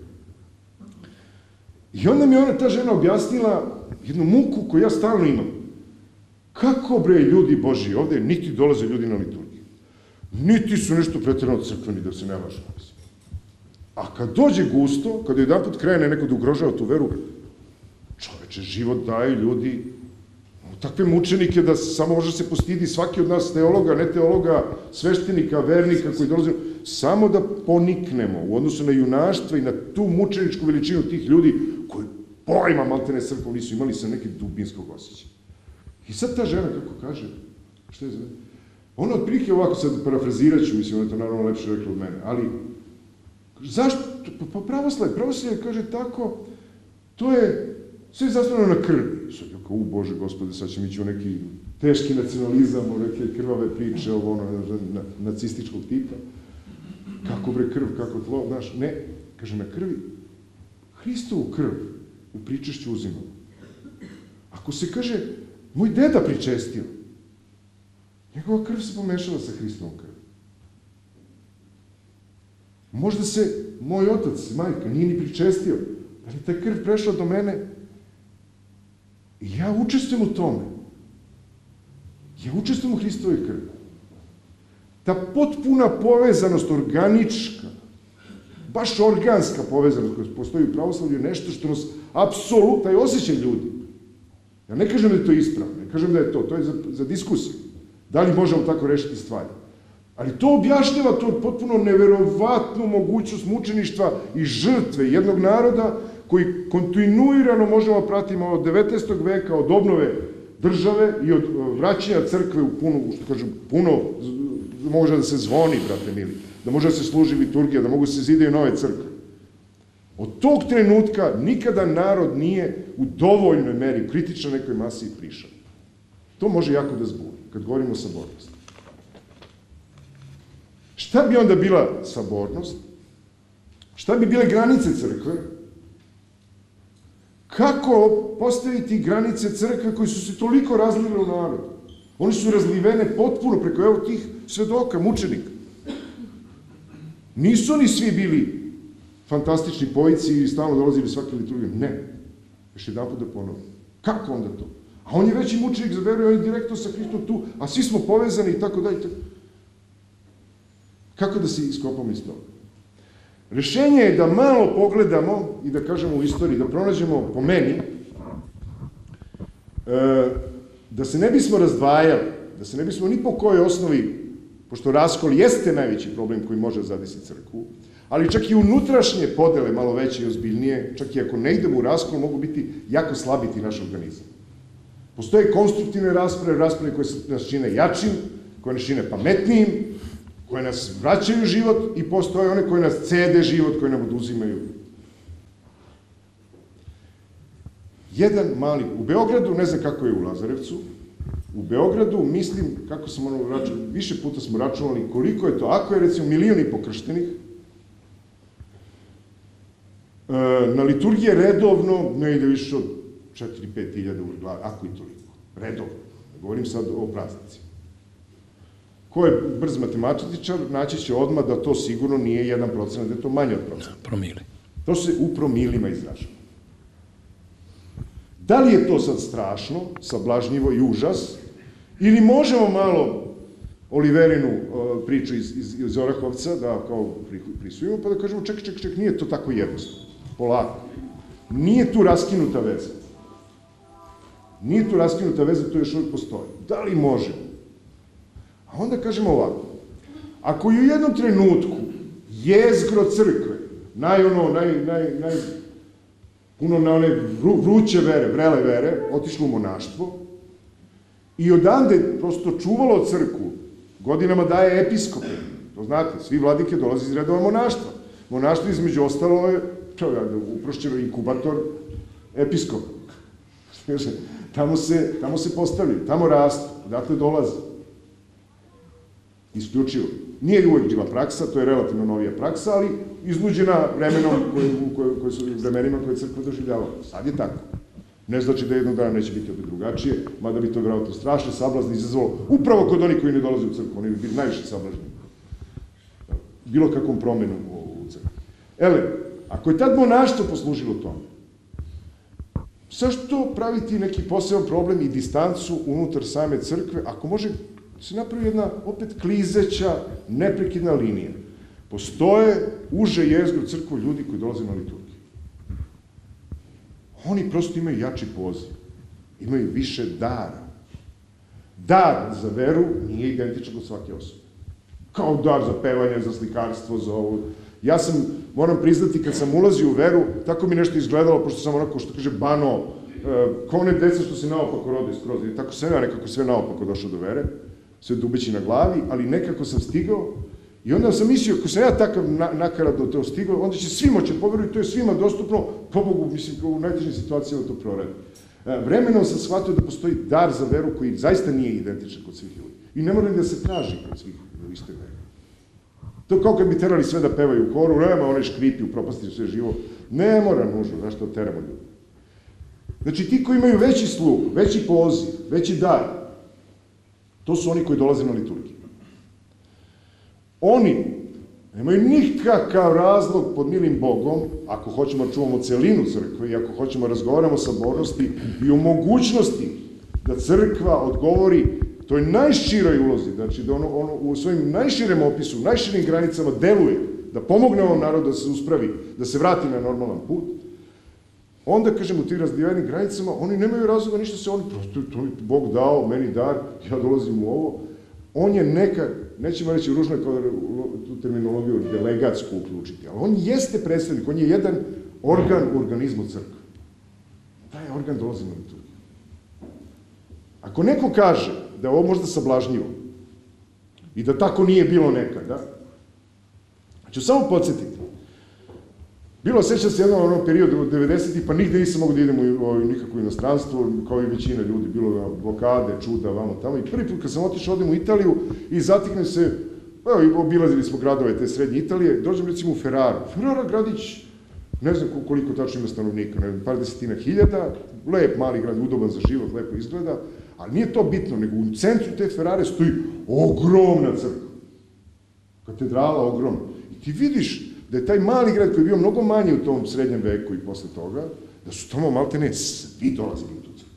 B: I onda mi ona, ta žena, objasnila jednu muku koju ja stalno imam. Kako, bre, ljudi Boži, ovde niti dolaze ljudi na liturgiju, niti su nešto pretjerano crkveni, da se ne lažemo. A kad dođe gusto, kad jedan put krene neko da ugrožava tu veru, čoveče, život daju ljudi, takve mučenike da samo može se postidi svaki od nas teologa, ne teologa, sveštenika, vernika koji dolaze, samo da poniknemo u odnosu na junaštvo i na tu mučeničku veličinu tih ljudi koji pojma maltene crkvom nisu imali sa nekih dubinskog osjećaja. I sad ta žena, kako kaže, šta je za... Ona otprilike ovako, sad parafrazirat ću, mislim, ona je to naravno lepše rekla od mene, ali zašto? Pa pravoslavlje, pravoslavlje kaže tako, to je sve zasnovano na krvi. Sad, kao, u Bože, Gospode, sad ćemo ići u neki teški nacionalizam, u neke krvave priče, ovo, ono, na, nacističkog tipa. Kako bre krv, kako tlo, znaš, ne, kaže, na krvi, Hristovu krv u pričešću uzimamo. Ako se kaže, moj deda pričestio, njegova krv se pomešala sa Hristovom krv. Možda se moj otac, majka, nije ni pričestio, ali ta krv prešla do mene i ja učestvujem u tome. Ja učestvujem u Hristovoj krvi. Ta potpuna povezanost, organička, baš organska povezanost koja postoji u pravoslavlju je nešto što nas apsolutno, taj osjećaj ljudi. Ja ne kažem da je to ispravno, ne kažem da je to, to je za, za diskusiju. Da li možemo tako rešiti stvari? Ali to objašnjava to potpuno neverovatnu mogućnost mučeništva i žrtve jednog naroda koji kontinuirano možemo pratiti od devetnaestog veka, od obnove države i od vraćanja crkve u puno, što kažem, puno može da se zvoni, brate mili, da može da se služi liturgija, da mogu da se zidaju nove crkve. Od tog trenutka nikada narod nije u dovoljnoj meri, kritično nekoj masi prišao. To može jako da zbuni, kad govorimo o sabornosti. Šta bi onda bila sabornost? Šta bi bile granice crkve? Kako postaviti granice crkve koji su se toliko razlile u narodu? Oni su razlivene potpuno preko evo tih svedoka, mučenika. Nisu oni svi bili fantastični pojici i stalno dolazili svake liturgije. Ne. Još jedan put da ponovim. Kako onda to? A on je veći mučenik za veru, on je direktno sa Hristom tu, a svi smo povezani i tako dalje. Kako da se iskopamo iz toga? Rešenje je da malo pogledamo i da kažemo u istoriji, da pronađemo po meni, da se ne bismo razdvajali, da se ne bismo ni po kojoj osnovi, pošto raskol jeste najveći problem koji može zadesiti crkvu, ali čak i unutrašnje podele, malo veće i ozbiljnije, čak i ako ne idemo u raskol, mogu biti jako slabiti naš organizam. Postoje konstruktivne rasprave, rasprave koje nas čine jačim, koje nas čine pametnijim, koje nas vraćaju život i postoje one koje nas cede život, koje nam oduzimaju. Jedan mali, u Beogradu, ne znam kako je u Lazarevcu, u Beogradu, mislim, kako sam ono računali, više puta smo računali koliko je to, ako je recimo milion i po krštenih, na liturgije redovno ne ide više od četiri do pet hiljada u glavi, ako i toliko, redovno, govorim sad o praznicima. Ko je brz matematičar, naći će odmah da to sigurno nije jedan procenat, da je to manje od procenata.
C: Promili.
B: To se u promilima izražava. Da li je to sad strašno, sablažnjivo i užas, ili možemo malo Oliverinu priču iz Orahovca da kao prisujemo, pa da kažemo ček, ček, ček, nije to tako jednostavno, polako. Nije tu raskinuta veza. Nije tu raskinuta veza, to još uvijek postoji. Da li može? A onda kažemo ovako, ako je u jednom trenutku jezgro crkve, naj ono, naj, naj, naj, puno na one vruće vere, vrele vere, otišlo u monaštvo i odande prosto čuvalo crkvu, godinama daje episkope, to znate, svi vladike dolaze iz redova monaštva. Monaštvo između ostalo je, uprošćeno inkubator episkopa. Tamo se, tamo se postavljaju, tamo rastu, odatle dolaze. Isključivo. Nije uvek bila praksa, to je relativno novija praksa, ali iznuđena vremenom, koje su vremenima koje je crkva doživljavala. Sad je tako. Ne znači da jednog dana neće biti opet drugačije, mada bi to vjerojatno strašne sablazni izazvalo upravo kod onih koji ne dolaze u crkvu, oni bi bili najviše sablažni. Bilo kakvom promenom u crkvi. Ele, ako je tad monaštvo poslužilo tome, zašto praviti neki poseban problem i distancu unutar same crkve, ako može se napravi jedna opet klizeća, neprekidna linija. Postoje uže jezgro crkvu ljudi koji dolaze na liturgiju. Oni prosto imaju jači poziv. Imaju više dara. Dar za veru nije identičan kod svake osobe. Kao dar za pevanje, za slikarstvo, za ovo. Ja sam, moram priznati, kad sam ulazio u veru, tako mi nešto izgledalo, pošto sam onako, što kaže, bano, kao one deca što se naopako rode skroz. Tako sam ja nekako sve naopako došao do vere, sve dubeći na glavi, ali nekako sam stigao i onda sam mislio, ako sam ja takav nakarat do to stigao, onda će svi moći poverovati, to je svima dostupno, pobogu, mislim, u najtežnim situacijama to proradi. Vremenom sam shvatio da postoji dar za veru koji zaista nije identičan kod svih ljudi. I ne mora da se traži kod svih u iste vere. To kao kad bi terali sve da pevaju u koru, nema one škripi, upropasti sve živo. Ne mora nužno, znaš što teramo ljudi. Znači, ti koji imaju veći sluh, veći poziv, veći dar, to su oni koji dolaze na liturgiju. Oni nemaju nikakav razlog pod milim Bogom, ako hoćemo da čuvamo celinu crkve i ako hoćemo da razgovaramo o sabornosti i o mogućnosti da crkva odgovori toj najširoj ulozi, znači da ono, ono u svojim najširem opisu, najširim granicama deluje, da pomogne ovom narodu da se uspravi, da se vrati na normalan put, onda, kažem, u tim razdivenim granicama, oni nemaju razloga ništa se, oni prosto, to mi Bog dao, meni dar, ja dolazim u ovo. On je neka, nećemo reći ružno kao tu terminologiju delegatsku uključiti, ali on jeste predstavnik, on je jedan organ u organizmu crkve. Taj organ dolazi na liturgiju. Ako neko kaže da je ovo možda sablažnjivo i da tako nije bilo nekada, ću samo podsjetiti. Bilo, sećam se jednom onom periodu u devedesetih, pa nigde nisam mogu da idem u nikakvo inostranstvo, kao i većina ljudi, bilo blokade, čuda, vamo tamo. I prvi put kad sam otišao, odem u Italiju i zatiknem se evo, obilazili smo gradove te srednje Italije, dođem recimo u Ferraru. Ferrara gradić, ne znam koliko tačno ima stanovnika, ne znam, par desetina hiljada, lep mali grad, udoban za život, lepo izgleda, ali nije to bitno, nego u centru te Ferrare stoji ogromna crkva. Katedrala ogromna. I ti vidiš da je taj mali grad koji je bio mnogo manji u tom srednjem veku i posle toga, da su tamo maltene svi dolazili u tu crkvu.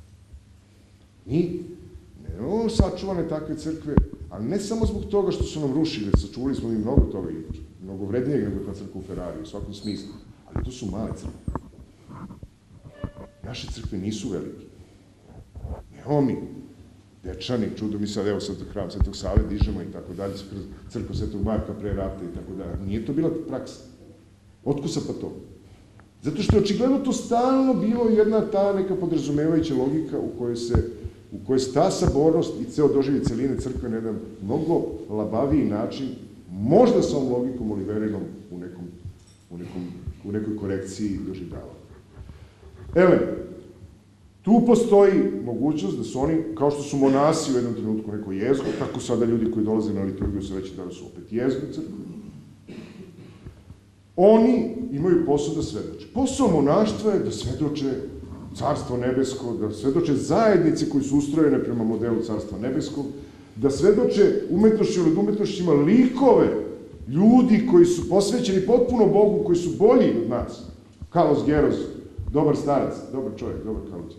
B: Mi nemamo sačuvane takve crkve, ali ne samo zbog toga što su nam rušili, sačuvali smo mi mnogo toga i mnogo vrednijeg nego ta crkva u Ferrari, u svakom smislu, ali to su male crkve. Naše crkve nisu velike. Nemamo mi Dečani, čudo mi sad, evo sad hram Svetog Save dižemo i tako dalje, crkvu Svetog Marka pre rata i tako dalje. Nije to bila praksa. Otkusa pa to? Zato što je očigledno to stalno bilo jedna ta neka podrazumevajuća logika u kojoj se, u kojoj se ta sabornost i ceo doživlje celine crkve na jedan mnogo labaviji način, možda sa ovom logikom Oliverinom u nekom, u nekom, u nekoj korekciji doživljava. Elem, tu postoji mogućnost da su oni, kao što su monasi u jednom trenutku neko jezgo, tako sada ljudi koji dolaze na liturgiju se veći da su opet jezgo crkve. Oni imaju posao da svedoče. Posao monaštva je da svedoče Carstvo nebesko, da svedoče zajednice koji su ustrojene prema modelu Carstva nebeskog, da svedoče umetnošću ili umetnošćima likove ljudi koji su posvećeni potpuno Bogu, koji su bolji od nas. Carlos Geros, dobar starac, dobar čovjek, dobar Carlos.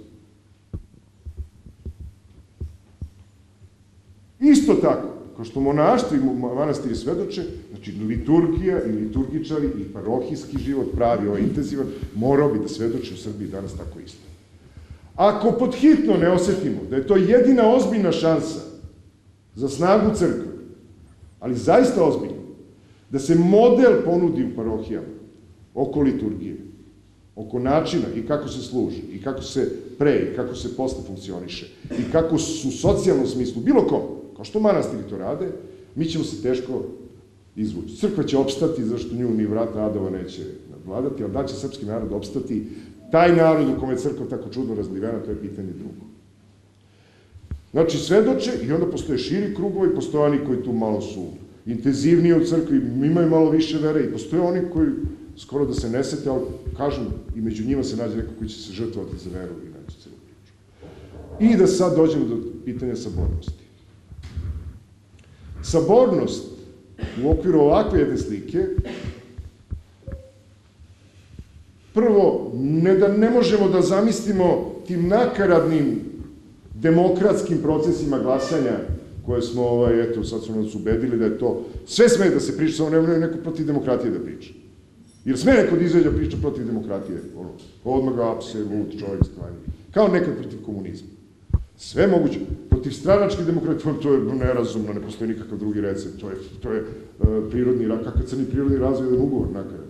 B: Isto tako, kao što monaštvo i manastiri svedoče, znači liturgija i liturgičari i parohijski život, pravi, ovaj intenzivan, morao bi da svedoče u Srbiji danas tako isto. Ako podhitno ne osetimo da je to jedina ozbiljna šansa za snagu crkve, ali zaista ozbiljno, da se model ponudi u parohijama oko liturgije, oko načina i kako se služi, i kako se pre, i kako se posle funkcioniše, i kako su u socijalnom smislu, bilo kom, kao što manastiri to rade, mi ćemo se teško izvući. Crkva će opstati, zašto nju ni vrata adova neće nadvladati, ali da će srpski narod opstati, taj narod u kome je crkva tako čudno razlivena, to je pitanje drugo. Znači, svedoče i onda postoje širi krugovi, postoje oni koji tu malo su intenzivniji u crkvi, imaju malo više vere i postoje oni koji skoro da se ne sete, ali kažem, i među njima se nađe neko koji će se žrtvovati za veru i neće celu priču. I da sad dođemo do pitanja sabornosti. Sabornost u okviru ovakve jedne slike, prvo, ne da ne možemo da zamislimo tim nakaradnim demokratskim procesima glasanja koje smo, ovaj, eto, sad su nas ubedili da je to, sve sme da se priča, samo ne neko protiv demokratije da priča. Jer sme neko da izađe priča protiv demokratije, ono, odmah ga apse, lud, čovjek, stvarni, kao nekad protiv komunizma. Sve moguće. Protiv stranačke demokratije, to je nerazumno, ne postoji nikakav drugi recept, to je, to je uh, prirodni, kakav crni prirodni razvoj, jedan ugovor, nakon.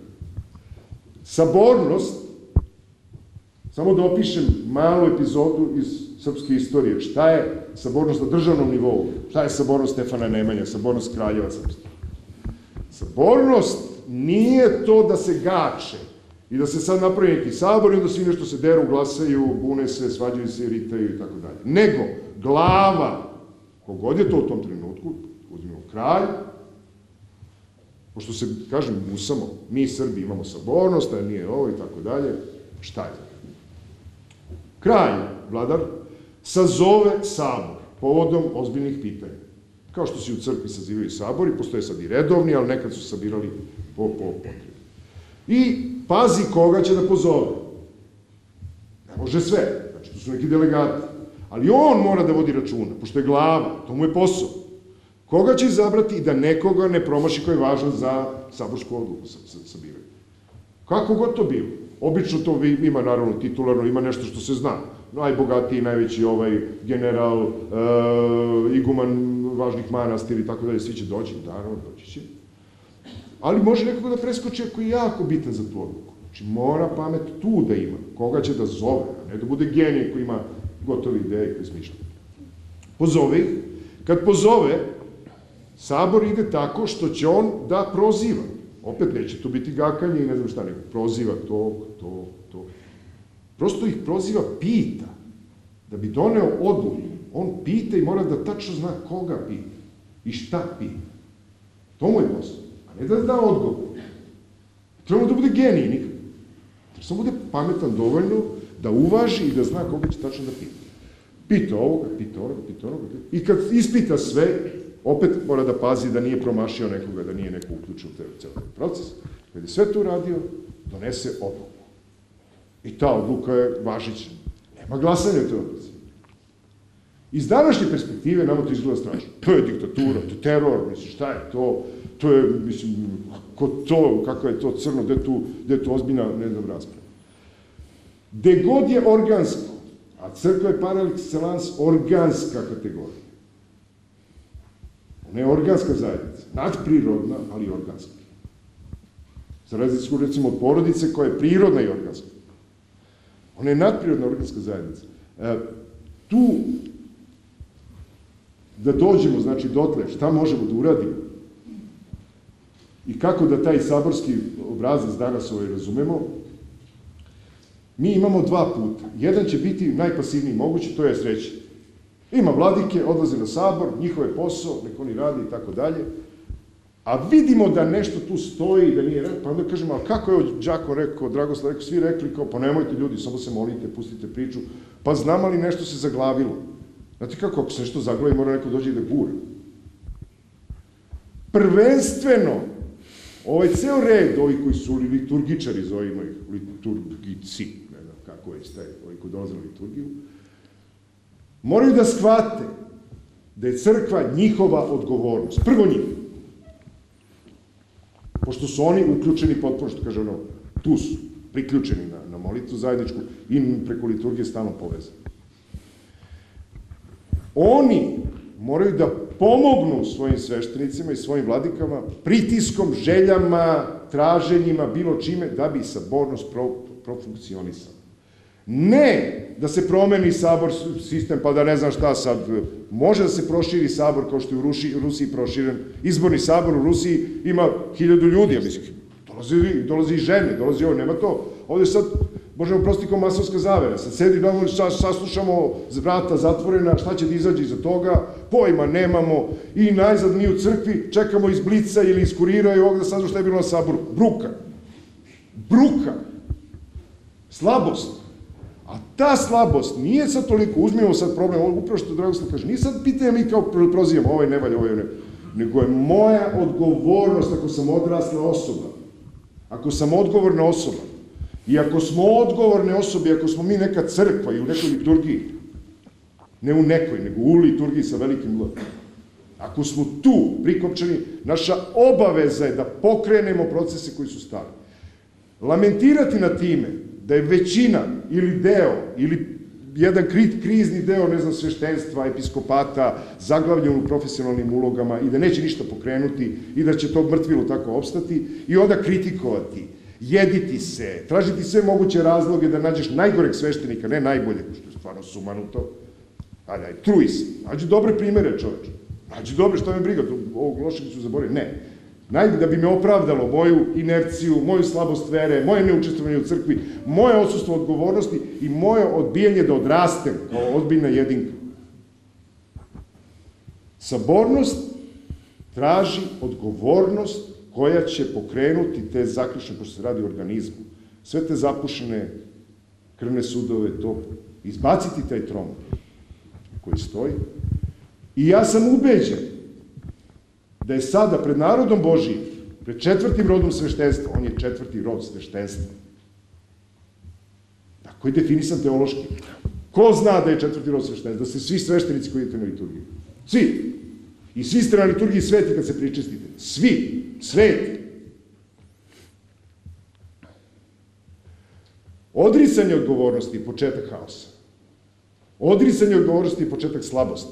B: Sabornost, samo da opišem malu epizodu iz srpske istorije, šta je sabornost na državnom nivou, šta je sabornost Stefana Nemanja, sabornost kraljeva srpskih. Sabornost nije to da se gače i da se sad napravi neki sabor i onda svi nešto se deru, glasaju, bune se, svađaju se, ritaju i tako dalje. Nego, glava, kogod je to u tom trenutku, uzmimo kralj, pošto se, kažem, usamo, mi Srbi imamo sabornost, a nije ovo i tako dalje, šta je? Kralj, vladar, sazove sabor povodom ozbiljnih pitanja. Kao što se u crkvi sazivaju sabori, postoje sad i redovni, ali nekad su sabirali po, po potrebi. I pazi koga će da pozove. Ne može sve, znači to su neki delegati. Ali on mora da vodi računa, pošto je glava, to mu je posao. Koga će izabrati i da nekoga ne promaši koji je važan za saborsku odluku sabiraju. Kako god to bilo. Obično to ima, naravno, titularno, ima nešto što se zna. Najbogatiji, najveći ovaj general, e, iguman važnih manastira i tako dalje, svi će doći, naravno, doći će. Ali može nekoga da preskoči ako je jako bitan za tu odluku. Znači, mora pamet tu da ima, koga će da zove, a ne da bude genij koji ima gotove ideje koje smišlja. Pozove ih. Kad pozove, sabor ide tako što će on da proziva. Opet neće to biti gakanje i ne znam šta, nego proziva to, to, to. Prosto ih proziva, pita. Da bi doneo odluku, on pita i mora da tačno zna koga pita i šta pita. To mu je posao. A ne da da odgovor. Treba da bude genij nikad. Treba samo bude pametan dovoljno da uvaži i da zna koga će tačno da pita. Pita ovoga, pita onoga, pita onoga. I kad ispita sve, opet mora da pazi da nije promašio nekoga, da nije neko uključio u ceo proces. Kad je sve to uradio, donese odluku. I ta odluka je važića. Nema glasanja u toj odluci. Iz današnje perspektive nama to izgleda strašno. To je diktatura, to je teror, mislim, šta je to? To je, mislim, ko to, kako je to crno, gde je tu ozbiljna, ne znam, rasprava. Gde god je organsko, a crkva je par excellence organska kategorija. Ona je organska zajednica, nadprirodna, ali organska. Za razliku, recimo, od porodice koja je prirodna i organska. Ona je nadprirodna organska zajednica. Tu, da dođemo, znači, dotle, šta možemo da uradimo i kako da taj saborski obrazac danas ovaj razumemo, mi imamo dva puta. Jedan će biti najpasivniji mogući, to je sreće. Ima vladike, odlaze na sabor, njihov je posao, nek oni radi i tako dalje, a vidimo da nešto tu stoji, da nije rekao, pa onda kažemo, a kako je Đako rekao, Dragoslav rekao, svi rekli kao, pa nemojte ljudi, samo se molite, pustite priču, pa znamo li nešto se zaglavilo. Znate kako, ako se nešto zaglavi, mora neko dođe da gura. Prvenstveno, ovaj ceo red, ovi koji su liturgičari, zovimo ih, liturgici, ne znam kako je taj, ovi koji dolaze na liturgiju, moraju da shvate da je crkva njihova odgovornost. Prvo njih. Pošto su oni uključeni potpuno, što kaže ono, tu su, priključeni na molitvu zajedničku i preko liturgije stalno povezani. Oni moraju da pomognu svojim sveštenicima i svojim vladikama pritiskom, željama, traženjima, bilo čime, da bi sabornost profunkcionisala. Ne da se promeni sabor sistem, pa da ne znam šta sad, može da se proširi sabor kao što je u Rusiji proširen. Izborni sabor u Rusiji ima hiljadu ljudi, ja mislim, dolazi i žene, dolazi ovo, nema to. Ovde sad, možemo prosti kao masovska zavera, sad sedi, saslušamo vrata zatvorena, šta će da izađe iza toga, pojma nemamo i najzad mi u crkvi čekamo iz blica ili iz kurira i ovog da saznamo šta je bilo na saboru. Bruka. Bruka. Slabost. A ta slabost nije sad toliko, uzmimo sad problem, upravo što Dragoslav kaže, nije sad pitanje mi kao prozivamo, ovaj ne valja, ovaj ne, nego je moja odgovornost ako sam odrasla osoba, ako sam odgovorna osoba, i ako smo odgovorne osobe, ako smo mi neka crkva i u nekoj liturgiji, ne u nekoj, nego u liturgiji sa velikim L, ako smo tu prikopčani, naša obaveza je da pokrenemo procese koji su stali. Lamentirati na time da je većina ili deo, ili jedan krizni deo, ne znam, sveštenstva, episkopata, zaglavljen u profesionalnim ulogama i da neće ništa pokrenuti i da će to mrtvilo tako opstati i onda kritikovati, jediti se, tražiti sve moguće razloge da nađeš najgoreg sveštenika, ne najboljeg, što je stvarno sumanuto, ajde, ajde, truj se, nađi dobre primere, čoveče, nađi dobre, što me briga, ovog lošeg ću zaboraviti, ne. Najbolje da bi me opravdalo moju inerciju, moju slabost vere, moje neučestvovanje u crkvi, moje odsustvo odgovornosti i moje odbijanje da odrastem kao ozbiljna jedinka. Sabornost traži odgovornost koja će pokrenuti te zaključne, pošto se radi o organizmu, sve te zapušene krvne sudove, to, izbaciti taj trom koji stoji. I ja sam ubeđen da je sada pred narodom Božijim, pred četvrtim rodom sveštenstva, on je četvrti rod sveštenstva. Tako je definisan teološki. Ko zna da je četvrti rod sveštenstva? Da ste svi sveštenici koji idete na liturgiju. Svi. I svi ste na liturgiji sveti kad se pričestite. Svi. Sveti. Odricanje odgovornosti je početak haosa. Odricanje odgovornosti je početak slabosti.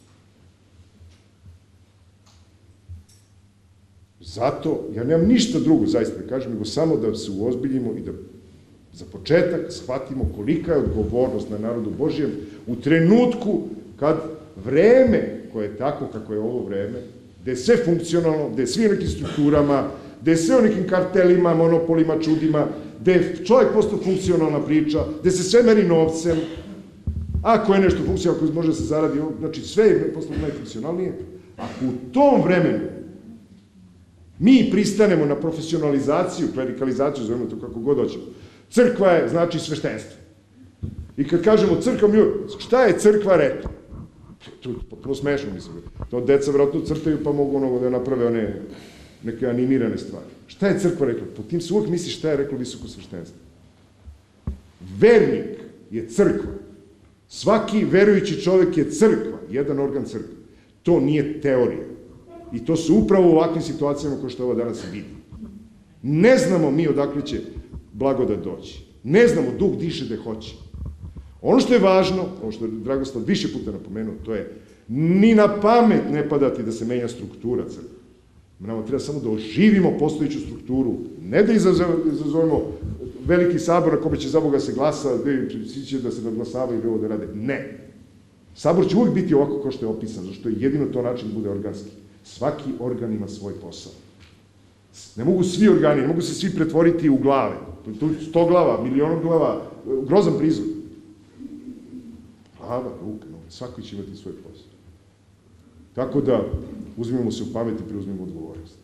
B: Zato, ja nemam ništa drugo, zaista da kažem, nego samo da se uozbiljimo i da za početak shvatimo kolika je odgovornost na narodu Božijem u trenutku kad vreme koje je tako kako je ovo vreme, gde je sve funkcionalno, gde je svi u nekim strukturama, gde je sve u nekim kartelima, monopolima, čudima, gde je čovjek postao funkcionalna priča, gde se sve meri novcem, ako je nešto funkcionalno, ako može da se zaradi, znači sve je postao najfunkcionalnije, ako u tom vremenu Mi pristanemo na profesionalizaciju, klerikalizaciju, zovemo to kako god hoćemo. Crkva je, znači, sveštenstvo. I kad kažemo crkva, šta je crkva rekla? To je potpuno smešno, mislim. To deca vratno crtaju pa mogu ono da naprave one neke animirane stvari. Šta je crkva rekla? Po tim se uvijek misli šta je reklo visoko sveštenstvo. Vernik je crkva. Svaki verujući čovjek je crkva, jedan organ crkve. To nije teorija. I to su upravo u ovakvim situacijama kao što ovo danas vidi. Ne znamo mi odakle će blagodat doći. Ne znamo, Duh diše da hoće. Ono što je važno, ono što je Dragoslav više puta napomenuo, to je ni na pamet ne padati da se menja struktura crkve. Nama treba samo da oživimo postojiću strukturu, ne da izazovemo veliki sabor na kome će za Boga se glasa, svi će da se naglasavaju i ovo da rade. Ne. Sabor će uvijek biti ovako kao što je opisan, zašto je jedino to način da bude organski. Svaki organ ima svoj posao. Ne mogu svi organi, ne mogu se svi pretvoriti u glave. To je sto glava, milion glava, grozan prizor. Glava, ruka, noge, svako će imati svoj posao. Tako da uzmimo se u pamet i preuzmimo odgovornost.